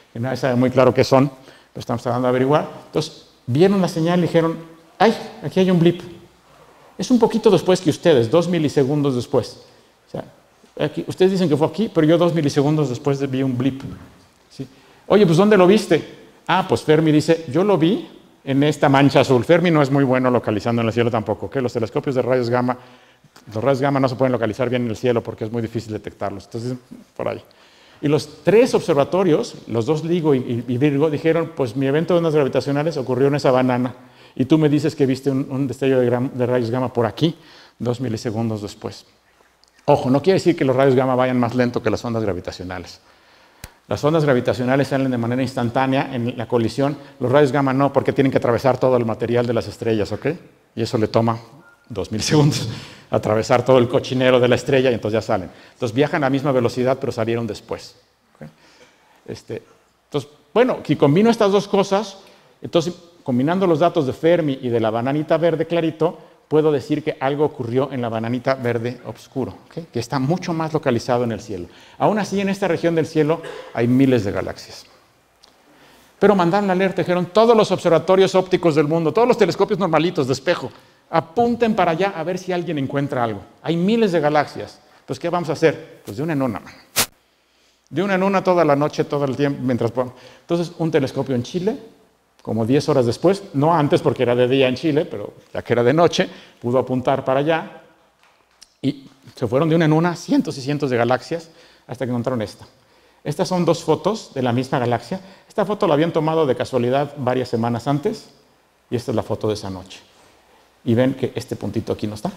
que nadie sabe muy claro qué son, pero estamos tratando de averiguar. Entonces, vieron la señal y dijeron, ¡ay, aquí hay un blip! Es un poquito después que ustedes, dos milisegundos después. O sea, aquí, ustedes dicen que fue aquí, pero yo dos milisegundos después vi un blip. ¿Sí? Oye, pues ¿dónde lo viste? Ah, pues Fermi dice, yo lo vi en esta mancha azul. Fermi no es muy bueno localizando en el cielo tampoco, ¿ok? Los telescopios de rayos gamma, los rayos gamma no se pueden localizar bien en el cielo porque es muy difícil detectarlos. Entonces, por ahí. Y los tres observatorios, los dos LIGO y, y Virgo, dijeron, pues mi evento de ondas gravitacionales ocurrió en esa banana y tú me dices que viste un, un destello de, gram, de rayos gamma por aquí, dos milisegundos después. Ojo, no quiere decir que los rayos gamma vayan más lento que las ondas gravitacionales. Las ondas gravitacionales salen de manera instantánea en la colisión, los rayos gamma no, porque tienen que atravesar todo el material de las estrellas, ¿ok? Y eso le toma dos mil segundos, atravesar todo el cochinero de la estrella y entonces ya salen. Entonces viajan a la misma velocidad, pero salieron después. ¿Okay? Este, entonces, bueno, si combino estas dos cosas, entonces combinando los datos de Fermi y de la bananita verde clarito, puedo decir que algo ocurrió en la bananita verde oscuro, ¿okay? Que está mucho más localizado en el cielo. Aún así, en esta región del cielo hay miles de galaxias. Pero mandaron la alerta, dijeron, todos los observatorios ópticos del mundo, todos los telescopios normalitos de espejo, apunten para allá a ver si alguien encuentra algo. Hay miles de galaxias. Pues, ¿qué vamos a hacer? Pues de una en una. De una en una toda la noche, todo el tiempo, mientras... Entonces, un telescopio en Chile, como diez horas después, no antes porque era de día en Chile, pero ya que era de noche, pudo apuntar para allá y se fueron de una en una cientos y cientos de galaxias hasta que encontraron esta. Estas son dos fotos de la misma galaxia. Esta foto la habían tomado de casualidad varias semanas antes y esta es la foto de esa noche. Y ven que este puntito aquí no está.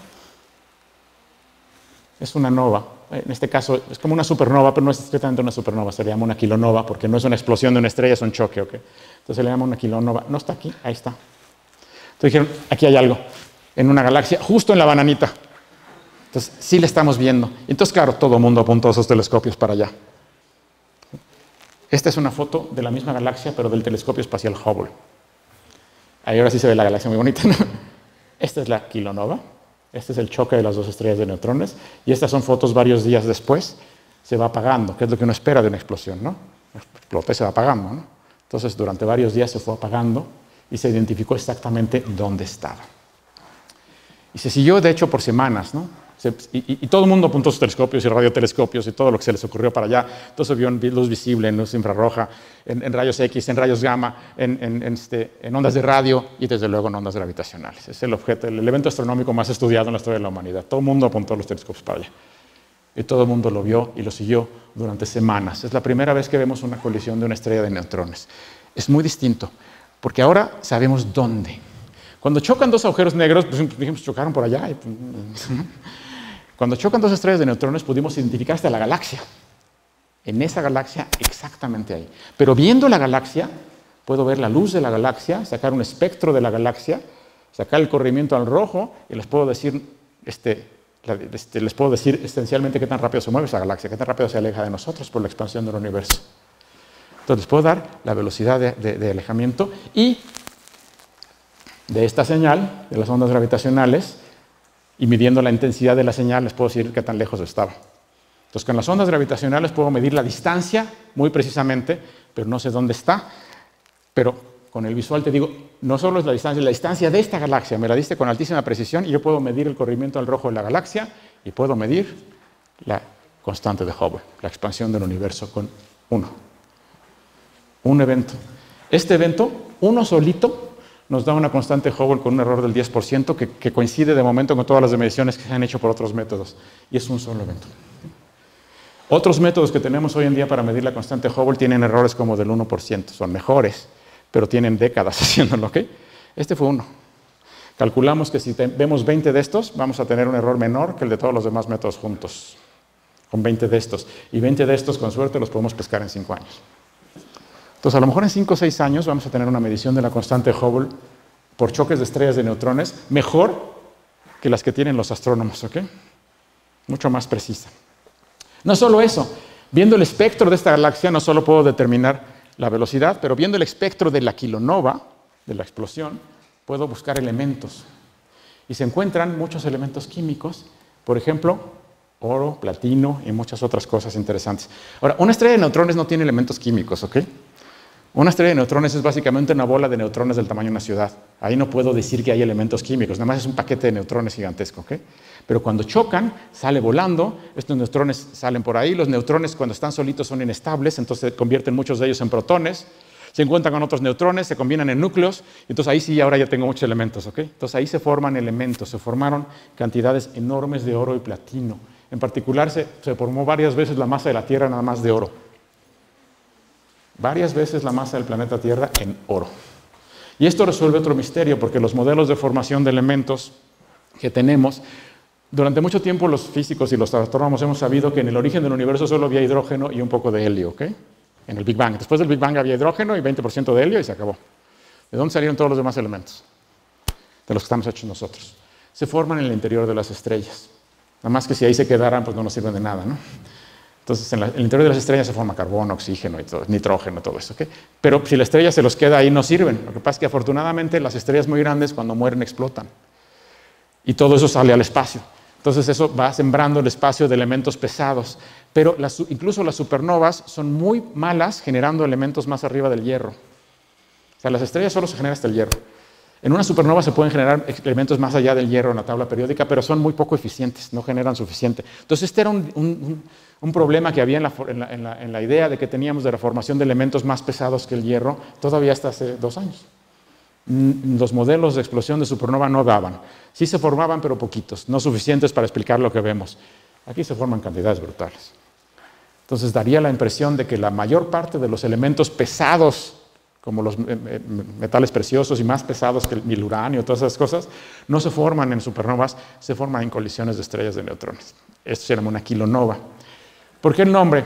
Es una nova. En este caso es como una supernova, pero no es estrictamente una supernova, se le llama una kilonova porque no es una explosión de una estrella, es un choque, ¿ok? Entonces se le llama una kilonova. No está aquí, ahí está. Entonces dijeron, aquí hay algo, en una galaxia, justo en la bananita. Entonces sí le estamos viendo. Entonces, claro, todo el mundo apuntó sus telescopios para allá. Esta es una foto de la misma galaxia, pero del telescopio espacial Hubble. Ahí ahora sí se ve la galaxia muy bonita, ¿no? Esta es la kilonova. Este es el choque de las dos estrellas de neutrones. Y estas son fotos varios días después. Se va apagando, que es lo que uno espera de una explosión, ¿no? Explota y se va apagando, ¿no? Entonces, durante varios días se fue apagando y se identificó exactamente dónde estaba. Y se siguió, de hecho, por semanas, ¿no? Se, y, y, y todo el mundo apuntó sus telescopios y radiotelescopios y todo lo que se les ocurrió para allá. Entonces vio en luz visible, en luz infrarroja, en, en rayos X, en rayos gamma, en, en, en, este, en ondas de radio y, desde luego, en ondas gravitacionales. Es el objeto, el evento astronómico más estudiado en la historia de la humanidad. Todo el mundo apuntó los telescopios para allá. Y todo el mundo lo vio y lo siguió durante semanas. Es la primera vez que vemos una colisión de una estrella de neutrones. Es muy distinto, porque ahora sabemos dónde. Cuando chocan dos agujeros negros, pues dijimos, chocaron por allá. Y, cuando chocan dos estrellas de neutrones, pudimos identificar hasta la galaxia. En esa galaxia, exactamente ahí. Pero viendo la galaxia, puedo ver la luz de la galaxia, sacar un espectro de la galaxia, sacar el corrimiento al rojo y les puedo decir, este, este, les puedo decir esencialmente qué tan rápido se mueve esa galaxia, qué tan rápido se aleja de nosotros por la expansión del universo. Entonces les puedo dar la velocidad de, de, de alejamiento y de esta señal, de las ondas gravitacionales, y midiendo la intensidad de la señal les puedo decir qué tan lejos estaba. Entonces con las ondas gravitacionales puedo medir la distancia muy precisamente, pero no sé dónde está. Pero con el visual te digo, no solo es la distancia, es la distancia de esta galaxia, me la diste con altísima precisión y yo puedo medir el corrimiento al rojo de la galaxia y puedo medir la constante de Hubble, la expansión del universo con uno. Un evento. Este evento, uno solito, nos da una constante Hubble con un error del diez por ciento que, que coincide de momento con todas las mediciones que se han hecho por otros métodos. Y es un solo evento. Otros métodos que tenemos hoy en día para medir la constante Hubble tienen errores como del uno por ciento. Son mejores, pero tienen décadas haciéndolo, ¿ok? Este fue uno. Calculamos que si te, vemos veinte de estos, vamos a tener un error menor que el de todos los demás métodos juntos. Con veinte de estos. Y veinte de estos, con suerte, los podemos pescar en cinco años. Entonces, a lo mejor en cinco o seis años vamos a tener una medición de la constante Hubble por choques de estrellas de neutrones mejor que las que tienen los astrónomos, ¿ok? Mucho más precisa. No solo eso, viendo el espectro de esta galaxia no solo puedo determinar la velocidad, pero viendo el espectro de la kilonova, de la explosión, puedo buscar elementos. Y se encuentran muchos elementos químicos, por ejemplo, oro, platino y muchas otras cosas interesantes. Ahora, una estrella de neutrones no tiene elementos químicos, ¿ok? Una estrella de neutrones es básicamente una bola de neutrones del tamaño de una ciudad. Ahí no puedo decir que hay elementos químicos, nada más es un paquete de neutrones gigantesco, ¿ok? Pero cuando chocan, sale volando, estos neutrones salen por ahí, los neutrones cuando están solitos son inestables, entonces se convierten muchos de ellos en protones, se encuentran con otros neutrones, se combinan en núcleos, entonces ahí sí ahora ya tengo muchos elementos, ¿ok? Entonces ahí se forman elementos, se formaron cantidades enormes de oro y platino. En particular se, se formó varias veces la masa de la Tierra nada más de oro. Varias veces la masa del planeta Tierra en oro. Y esto resuelve otro misterio, porque los modelos de formación de elementos que tenemos, durante mucho tiempo los físicos y los astrónomos hemos sabido que en el origen del universo solo había hidrógeno y un poco de helio, ¿ok? En el Big Bang. Después del Big Bang había hidrógeno y veinte por ciento de helio y se acabó. ¿De dónde salieron todos los demás elementos? De los que estamos hechos nosotros. Se forman en el interior de las estrellas. Nada más que si ahí se quedaran, pues no nos sirven de nada, ¿no? Entonces, en, la, en el interior de las estrellas se forma carbono, oxígeno, y todo, nitrógeno, todo eso. ¿Okay? Pero si la estrella se los queda ahí, no sirven. Lo que pasa es que afortunadamente las estrellas muy grandes, cuando mueren, explotan. Y todo eso sale al espacio. Entonces, eso va sembrando el espacio de elementos pesados. Pero las, incluso las supernovas son muy malas generando elementos más arriba del hierro. O sea, las estrellas solo se genera hasta el hierro. En una supernova se pueden generar elementos más allá del hierro en la tabla periódica, pero son muy poco eficientes, no generan suficiente. Entonces, este era un, un, un problema que había en la, en, la, en, la, en la idea de que teníamos de la formación de elementos más pesados que el hierro, todavía hasta hace dos años. Los modelos de explosión de supernova no daban. Sí se formaban, pero poquitos, no suficientes para explicar lo que vemos. Aquí se forman cantidades brutales. Entonces, daría la impresión de que la mayor parte de los elementos pesados, como los metales preciosos y más pesados que el uranio, todas esas cosas, no se forman en supernovas, se forman en colisiones de estrellas de neutrones. Esto se llama una kilonova. ¿Por qué el nombre?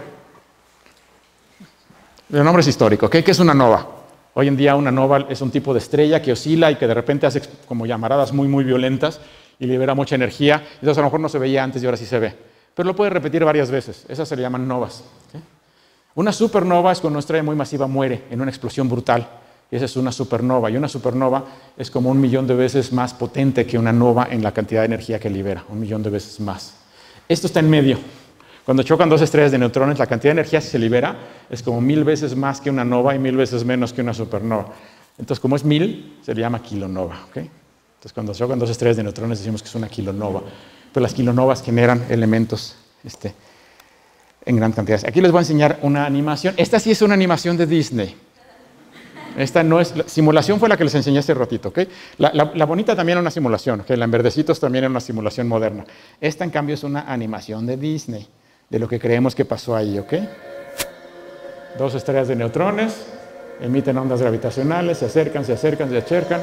El nombre es histórico. ¿Qué es una nova? Hoy en día una nova es un tipo de estrella que oscila y que de repente hace como llamaradas muy, muy violentas y libera mucha energía. Entonces a lo mejor no se veía antes y ahora sí se ve. Pero lo puede repetir varias veces. Esas se le llaman novas. ¿Okay? Una supernova es cuando una estrella muy masiva muere en una explosión brutal. Y esa es una supernova. Y una supernova es como un millón de veces más potente que una nova en la cantidad de energía que libera. Un millón de veces más. Esto está en medio. Cuando chocan dos estrellas de neutrones, la cantidad de energía que se libera es como mil veces más que una nova y mil veces menos que una supernova. Entonces, como es mil, se le llama kilonova. ¿Okay? Entonces, cuando chocan dos estrellas de neutrones, decimos que es una kilonova. Pero las kilonovas generan elementos este, en gran cantidad. Aquí les voy a enseñar una animación. Esta sí es una animación de Disney. Esta no es, la simulación fue la que les enseñé hace ratito, ¿ok? La, la, la bonita también era una simulación, que la en verdecitos también era una simulación moderna. Esta, en cambio, es una animación de Disney, de lo que creemos que pasó ahí, ¿ok? Dos estrellas de neutrones, emiten ondas gravitacionales, se acercan, se acercan, se acercan,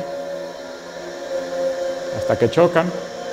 hasta que chocan.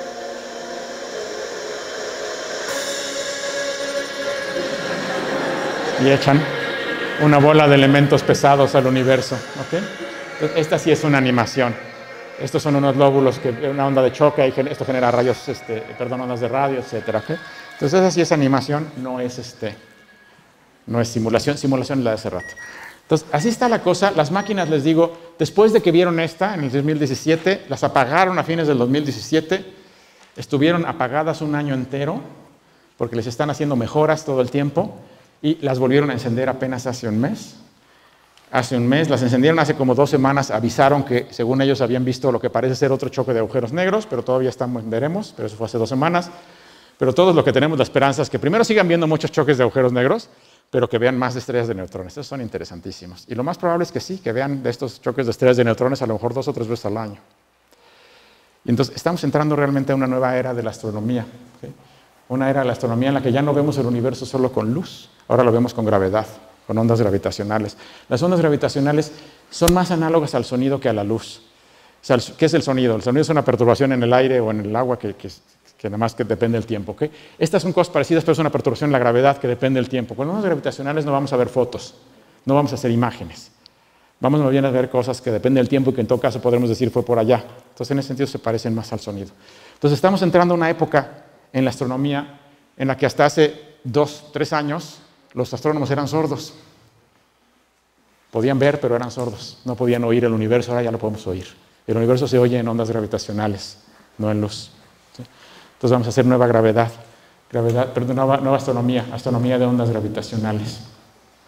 Y echan una bola de elementos pesados al universo. ¿Okay? Entonces, esta sí es una animación. Estos son unos lóbulos, que una onda de choque, y esto genera rayos, este, perdón, ondas de radio, etcétera. ¿Okay? Entonces, esa sí es animación, no es, este, no es simulación. Simulación es la de hace rato. Entonces, así está la cosa. Las máquinas, les digo, después de que vieron esta en el dos mil diecisiete, las apagaron a fines del dos mil diecisiete, estuvieron apagadas un año entero, porque les están haciendo mejoras todo el tiempo. Y las volvieron a encender apenas hace un mes. Hace un mes, las encendieron hace como dos semanas, avisaron que según ellos habían visto lo que parece ser otro choque de agujeros negros, pero todavía estamos, veremos, pero eso fue hace dos semanas. Pero todos lo que tenemos la esperanza es que primero sigan viendo muchos choques de agujeros negros, pero que vean más de estrellas de neutrones. Esos son interesantísimos. Y lo más probable es que sí, que vean de estos choques de estrellas de neutrones a lo mejor dos o tres veces al año. Y entonces estamos entrando realmente a una nueva era de la astronomía. ¿Okay? Una era de la astronomía en la que ya no vemos el universo solo con luz, ahora lo vemos con gravedad, con ondas gravitacionales. Las ondas gravitacionales son más análogas al sonido que a la luz. O sea, ¿qué es el sonido? El sonido es una perturbación en el aire o en el agua que, que, que nada más que depende del tiempo. ¿Okay? Estas son cosas parecidas, pero es una perturbación en la gravedad que depende del tiempo. Con ondas gravitacionales no vamos a ver fotos, no vamos a hacer imágenes. Vamos más bien a ver cosas que dependen del tiempo y que en todo caso podremos decir fue por allá. Entonces, en ese sentido se parecen más al sonido. Entonces, estamos entrando a una época en la astronomía en la que hasta hace dos, tres años los astrónomos eran sordos. Podían ver, pero eran sordos. No podían oír el universo, ahora ya lo podemos oír. El universo se oye en ondas gravitacionales, no en luz. ¿Sí? Entonces vamos a hacer nueva gravedad, gravedad perdón, nueva, nueva astronomía, astronomía de ondas gravitacionales.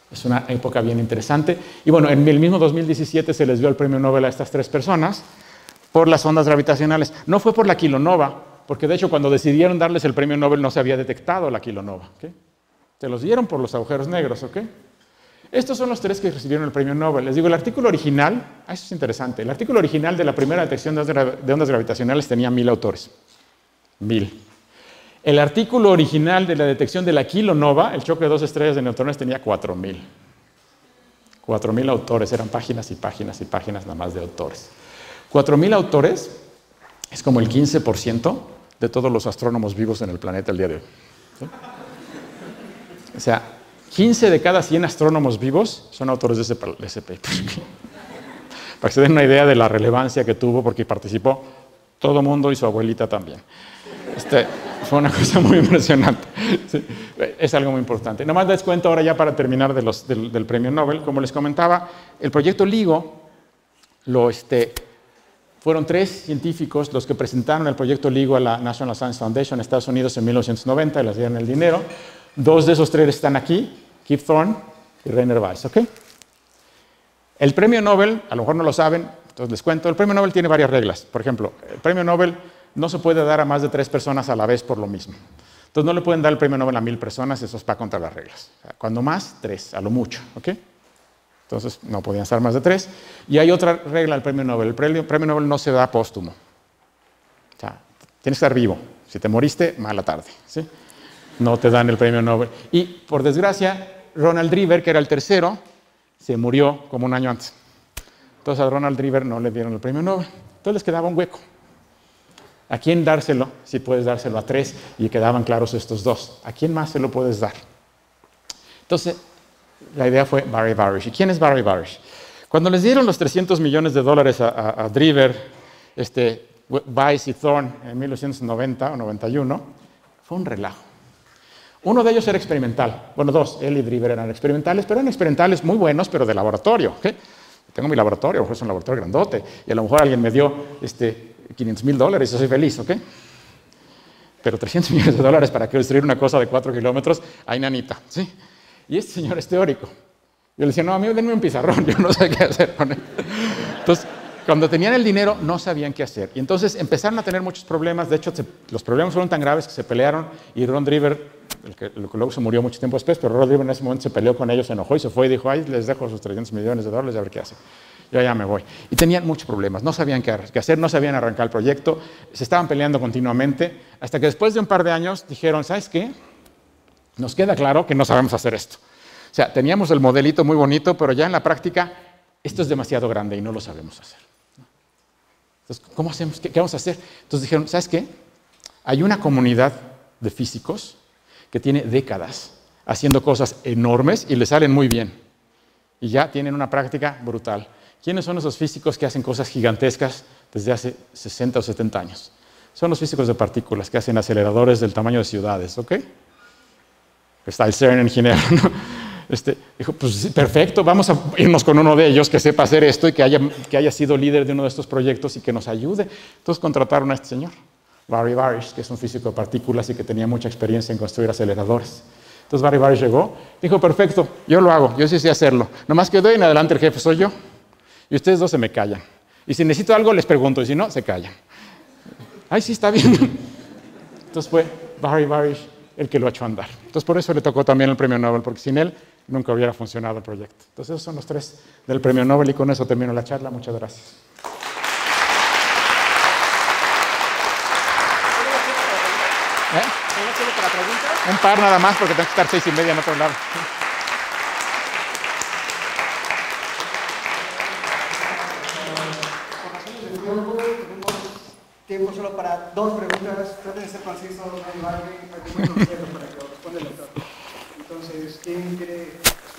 Es una época bien interesante. Y bueno, en el mismo dos mil diecisiete se les dio el premio Nobel a estas tres personas por las ondas gravitacionales. No fue por la kilonova, porque de hecho cuando decidieron darles el premio Nobel no se había detectado la kilonova. ¿Okay? Se los dieron por los agujeros negros. ¿Ok? Estos son los tres que recibieron el premio Nobel. Les digo, el artículo original, ah, eso es interesante, el artículo original de la primera detección de ondas gravitacionales tenía mil autores. Mil. El artículo original de la detección de la kilonova, el choque de dos estrellas de neutrones, tenía cuatro mil. cuatro mil autores, eran páginas y páginas y páginas nada más de autores. cuatro mil autores es como el quince por ciento de todos los astrónomos vivos en el planeta el día de hoy. ¿Sí? O sea, quince de cada cien astrónomos vivos son autores de ese, de ese paper. Para que se den una idea de la relevancia que tuvo, porque participó todo mundo y su abuelita también. Este, fue una cosa muy impresionante. Sí, es algo muy importante. Nomás les cuento ahora ya para terminar de los, del, del premio Nobel. Como les comentaba, el proyecto LIGO, lo, este, fueron tres científicos los que presentaron el proyecto LIGO a la National Science Foundation en Estados Unidos en mil novecientos noventa y les dieron el dinero. Dos de esos tres están aquí, Kip Thorne y Rainer Weiss. ¿Okay? El premio Nobel, a lo mejor no lo saben, entonces les cuento, el premio Nobel tiene varias reglas. Por ejemplo, el premio Nobel no se puede dar a más de tres personas a la vez por lo mismo. Entonces no le pueden dar el premio Nobel a mil personas, eso va contra las reglas. O sea, cuando más, tres, a lo mucho. ¿Okay? Entonces no podían estar más de tres. Y hay otra regla del premio Nobel. El premio, premio Nobel no se da póstumo. O sea, tienes que estar vivo. Si te moriste, mala tarde. ¿Sí? No te dan el premio Nobel. Y, por desgracia, Ronald Drever, que era el tercero, se murió como un año antes. Entonces a Ronald Drever no le dieron el premio Nobel. Entonces les quedaba un hueco. ¿A quién dárselo? Si puedes dárselo a tres, y quedaban claros estos dos. ¿A quién más se lo puedes dar? Entonces, la idea fue Barry Barish. ¿Y quién es Barry Barish? Cuando les dieron los trescientos millones de dólares a, a, a Drever, este, Weiss y Thorne en mil novecientos noventa o noventa y uno, fue un relajo. Uno de ellos era experimental. Bueno, dos, él y Drever eran experimentales, pero eran experimentales muy buenos, pero de laboratorio. ¿Okay? Tengo mi laboratorio, a lo mejor es un laboratorio grandote, y a lo mejor alguien me dio este, quinientos mil dólares, yo soy feliz, ¿ok? Pero trescientos millones de dólares para construir una cosa de cuatro kilómetros, ay, nanita, ¿sí? Y este señor es teórico. Yo le decía, no, a mí denme un pizarrón, yo no sé qué hacer con él. Entonces, cuando tenían el dinero, no sabían qué hacer. Y entonces empezaron a tener muchos problemas. De hecho, se, los problemas fueron tan graves que se pelearon y Ron Drever, el que, el que luego se murió mucho tiempo después, pero Ron Drever en ese momento se peleó con ellos, se enojó y se fue y dijo, ay, les dejo sus trescientos millones de dólares y a ver qué hacen. Yo ya me voy. Y tenían muchos problemas, no sabían qué hacer, no sabían arrancar el proyecto, se estaban peleando continuamente, hasta que después de un par de años dijeron, ¿sabes qué? Nos queda claro que no sabemos hacer esto. O sea, teníamos el modelito muy bonito, pero ya en la práctica esto es demasiado grande y no lo sabemos hacer. Entonces, ¿cómo hacemos? ¿Qué, qué vamos a hacer? Entonces dijeron, ¿sabes qué? Hay una comunidad de físicos que tiene décadas haciendo cosas enormes y le salen muy bien. Y ya tienen una práctica brutal. ¿Quiénes son esos físicos que hacen cosas gigantescas desde hace sesenta o setenta años? Son los físicos de partículas que hacen aceleradores del tamaño de ciudades, ¿ok? Está el CERN en Ginebra, ¿no? Este, dijo, pues sí, perfecto, vamos a irnos con uno de ellos que sepa hacer esto y que haya, que haya sido líder de uno de estos proyectos y que nos ayude. Entonces contrataron a este señor, Barry Barish, que es un físico de partículas y que tenía mucha experiencia en construir aceleradores. Entonces Barry Barish llegó, dijo, perfecto, yo lo hago, yo sí sé hacerlo. Nomás que de hoy en adelante el jefe soy yo. Y ustedes dos se me callan. Y si necesito algo, les pregunto, y si no, se callan. Ay, sí, está bien. Entonces fue Barry Barish el que lo echó a andar. Entonces por eso le tocó también el premio Nobel, porque sin él nunca hubiera funcionado el proyecto. Entonces esos son los tres del premio Nobel y con eso termino la charla. Muchas gracias. ¿Eh? ¿Tengo tiempo para preguntas? Un par nada más, porque tengo que estar seis y media en otro lado. Tiempo solo para dos preguntas. Traten de ser concisos, no llevarme algunos consejos para que lo responda el doctor. Entonces, ¿quién quiere?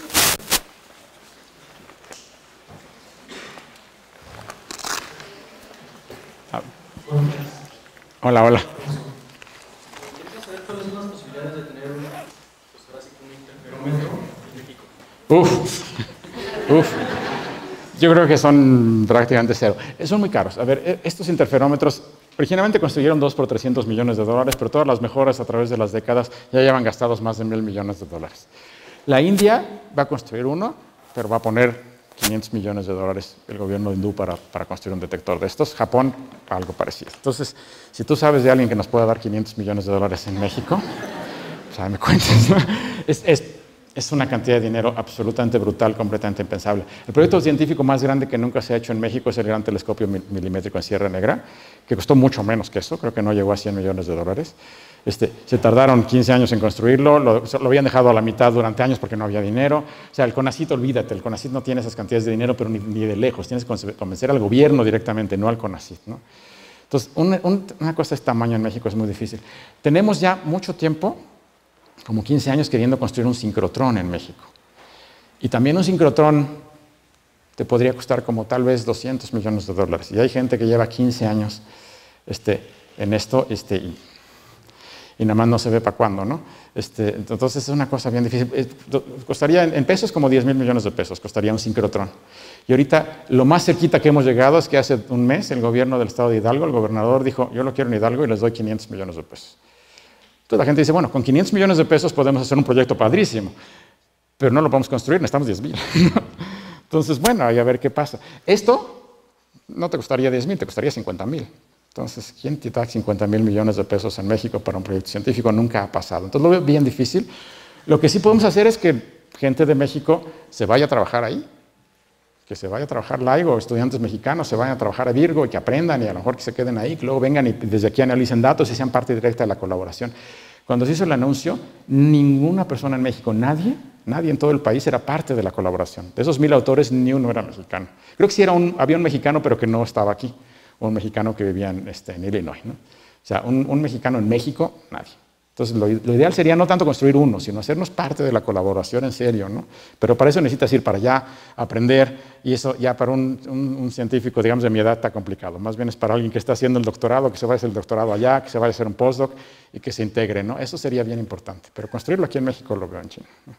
Ah. Hola, hola. Quería saber cuáles son las posibilidades de tener un, pues ahora sí, un interferómetro en México. Uf, uf. Yo creo que son prácticamente cero. Son muy caros. A ver, estos interferómetros originalmente construyeron dos por trescientos millones de dólares, pero todas las mejoras a través de las décadas ya llevan gastados más de mil millones de dólares. La India va a construir uno, pero va a poner quinientos millones de dólares el gobierno hindú para, para construir un detector de estos. Japón, algo parecido. Entonces, si tú sabes de alguien que nos pueda dar quinientos millones de dólares en México, o sea, me cuentes, ¿no? Es, es, es una cantidad de dinero absolutamente brutal, completamente impensable. El proyecto científico más grande que nunca se ha hecho en México es el Gran Telescopio Milimétrico en Sierra Negra, que costó mucho menos que eso, creo que no llegó a cien millones de dólares. Este, se tardaron quince años en construirlo, lo, lo habían dejado a la mitad durante años porque no había dinero. O sea, el CONACYT, olvídate, el CONACYT no tiene esas cantidades de dinero, pero ni, ni de lejos. Tienes que convencer al gobierno directamente, no al CONACYT, ¿no? Entonces, un, un, una cosa de este tamaño en México es muy difícil. Tenemos ya mucho tiempo, como quince años, queriendo construir un sincrotrón en México. Y también un sincrotrón te podría costar como tal vez doscientos millones de dólares. Y hay gente que lleva quince años este, en esto, este, y, y nada más no se ve para cuándo, ¿no? Este, entonces es una cosa bien difícil. Eh, costaría en, en pesos como diez mil millones de pesos, costaría un sincrotrón. Y ahorita lo más cerquita que hemos llegado es que hace un mes el gobierno del estado de Hidalgo, el gobernador dijo, yo lo quiero en Hidalgo y les doy quinientos millones de pesos. Entonces la gente dice, bueno, con quinientos millones de pesos podemos hacer un proyecto padrísimo, pero no lo podemos construir, necesitamos diez mil. Entonces, bueno, hay a ver qué pasa. Esto no te costaría diez mil, te costaría cincuenta mil. Entonces, ¿quién te da cincuenta mil millones de pesos en México para un proyecto científico? Nunca ha pasado. Entonces, lo veo bien difícil. Lo que sí podemos hacer es que gente de México se vaya a trabajar ahí, que se vaya a trabajar LAIGO, estudiantes mexicanos se vayan a trabajar a Virgo y que aprendan y a lo mejor que se queden ahí, que luego vengan y desde aquí analicen datos y sean parte directa de la colaboración. Cuando se hizo el anuncio, ninguna persona en México, nadie, nadie en todo el país era parte de la colaboración. De esos mil autores, ni uno era mexicano. Creo que sí era un, había un mexicano, pero que no estaba aquí. Un mexicano que vivía en, este, en Illinois, ¿no? O sea, un, un mexicano en México, nadie. Entonces, lo, lo ideal sería no tanto construir uno, sino hacernos parte de la colaboración en serio, ¿no? Pero para eso necesitas ir para allá, aprender, y eso ya para un, un, un científico, digamos, de mi edad está complicado. Más bien es para alguien que está haciendo el doctorado, que se vaya a hacer el doctorado allá, que se vaya a hacer un postdoc y que se integre, ¿no? Eso sería bien importante. Pero construirlo aquí en México lo veo en China, ¿no?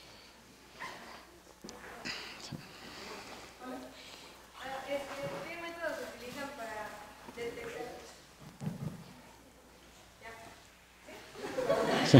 Sí.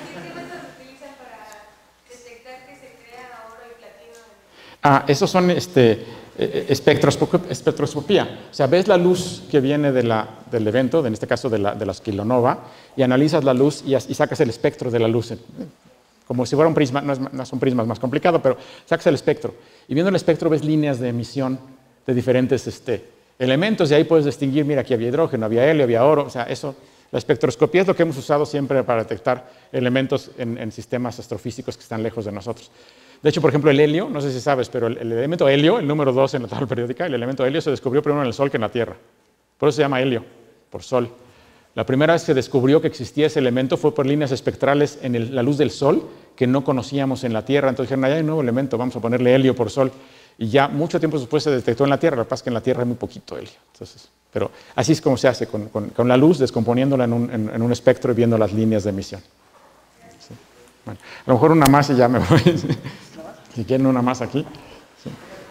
Ah, esos son este, espectroscopía. O sea, ves la luz que viene de la, del evento, en este caso de la, de la kilonova, y analizas la luz y, y sacas el espectro de la luz. Como si fuera un prisma, no es, no es un prisma, es más complicado, pero sacas el espectro. Y viendo el espectro ves líneas de emisión de diferentes este, elementos, y ahí puedes distinguir, mira, aquí había hidrógeno, había helio, había oro, o sea, eso... La espectroscopía es lo que hemos usado siempre para detectar elementos en, en sistemas astrofísicos que están lejos de nosotros. De hecho, por ejemplo, el helio, no sé si sabes, pero el, el elemento helio, el número dos en la tabla periódica, el elemento helio se descubrió primero en el Sol que en la Tierra. Por eso se llama helio, por Sol. La primera vez que se descubrió que existía ese elemento fue por líneas espectrales en el, la luz del Sol que no conocíamos en la Tierra. Entonces dijeron, ahí hay un nuevo elemento, vamos a ponerle helio por Sol. Y ya mucho tiempo después se detectó en la Tierra, lo que pasa es que en la Tierra hay muy poquito helio. Entonces, pero así es como se hace, con, con, con la luz, descomponiéndola en un, en, en un espectro y viendo las líneas de emisión. Sí. Bueno, a lo mejor una más y ya me voy. Si quieren una más aquí. Sí.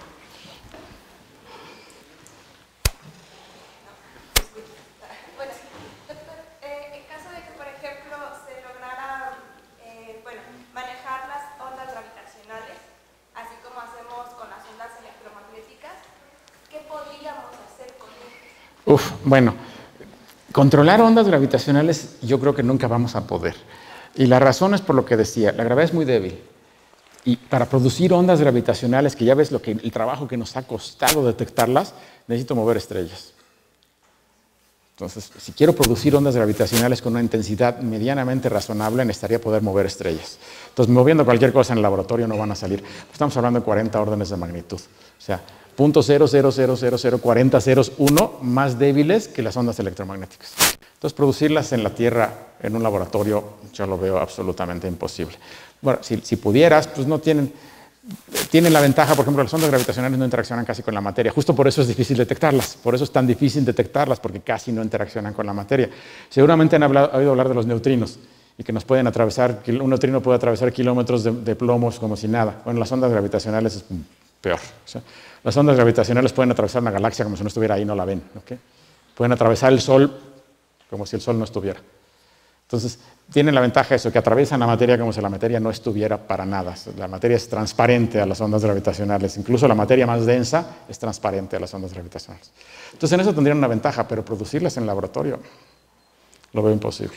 Bueno, doctor, eh, en caso de que, por ejemplo, se lograra eh, bueno, manejar las ondas gravitacionales, así como hacemos con las ondas electromagnéticas, ¿qué podríamos hacer con ellas? Uf, bueno, controlar ondas gravitacionales yo creo que nunca vamos a poder. Y la razón es por lo que decía, la gravedad es muy débil. Y para producir ondas gravitacionales, que ya ves lo que, el trabajo que nos ha costado detectarlas, necesito mover estrellas. Entonces, si quiero producir ondas gravitacionales con una intensidad medianamente razonable, necesitaría poder mover estrellas. Entonces, moviendo cualquier cosa en el laboratorio no van a salir. Estamos hablando de cuarenta órdenes de magnitud. O sea, cero punto cero cero cero cero cero cuarenta ceros uno más débiles que las ondas electromagnéticas. Entonces, producirlas en la Tierra, en un laboratorio, yo lo veo absolutamente imposible. Bueno, si, si pudieras, pues no tienen, tienen la ventaja, por ejemplo, las ondas gravitacionales no interaccionan casi con la materia. Justo por eso es difícil detectarlas, por eso es tan difícil detectarlas, porque casi no interaccionan con la materia. Seguramente han hablado, oído hablar de los neutrinos, y que nos pueden atravesar, un neutrino puede atravesar kilómetros de, de plomos como si nada. Bueno, las ondas gravitacionales es peor. O sea, las ondas gravitacionales pueden atravesar una galaxia como si no estuviera ahí, no la ven. ¿Okay? Pueden atravesar el Sol como si el Sol no estuviera. Entonces, tienen la ventaja eso, que atraviesan la materia como si la materia no estuviera para nada. La materia es transparente a las ondas gravitacionales. Incluso la materia más densa es transparente a las ondas gravitacionales. Entonces, en eso tendrían una ventaja, pero producirlas en laboratorio lo veo imposible.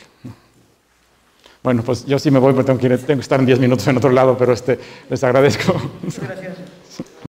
Bueno, pues yo sí me voy porque tengo que, ir, tengo que estar en diez minutos en otro lado, pero este, les agradezco. Muchas gracias.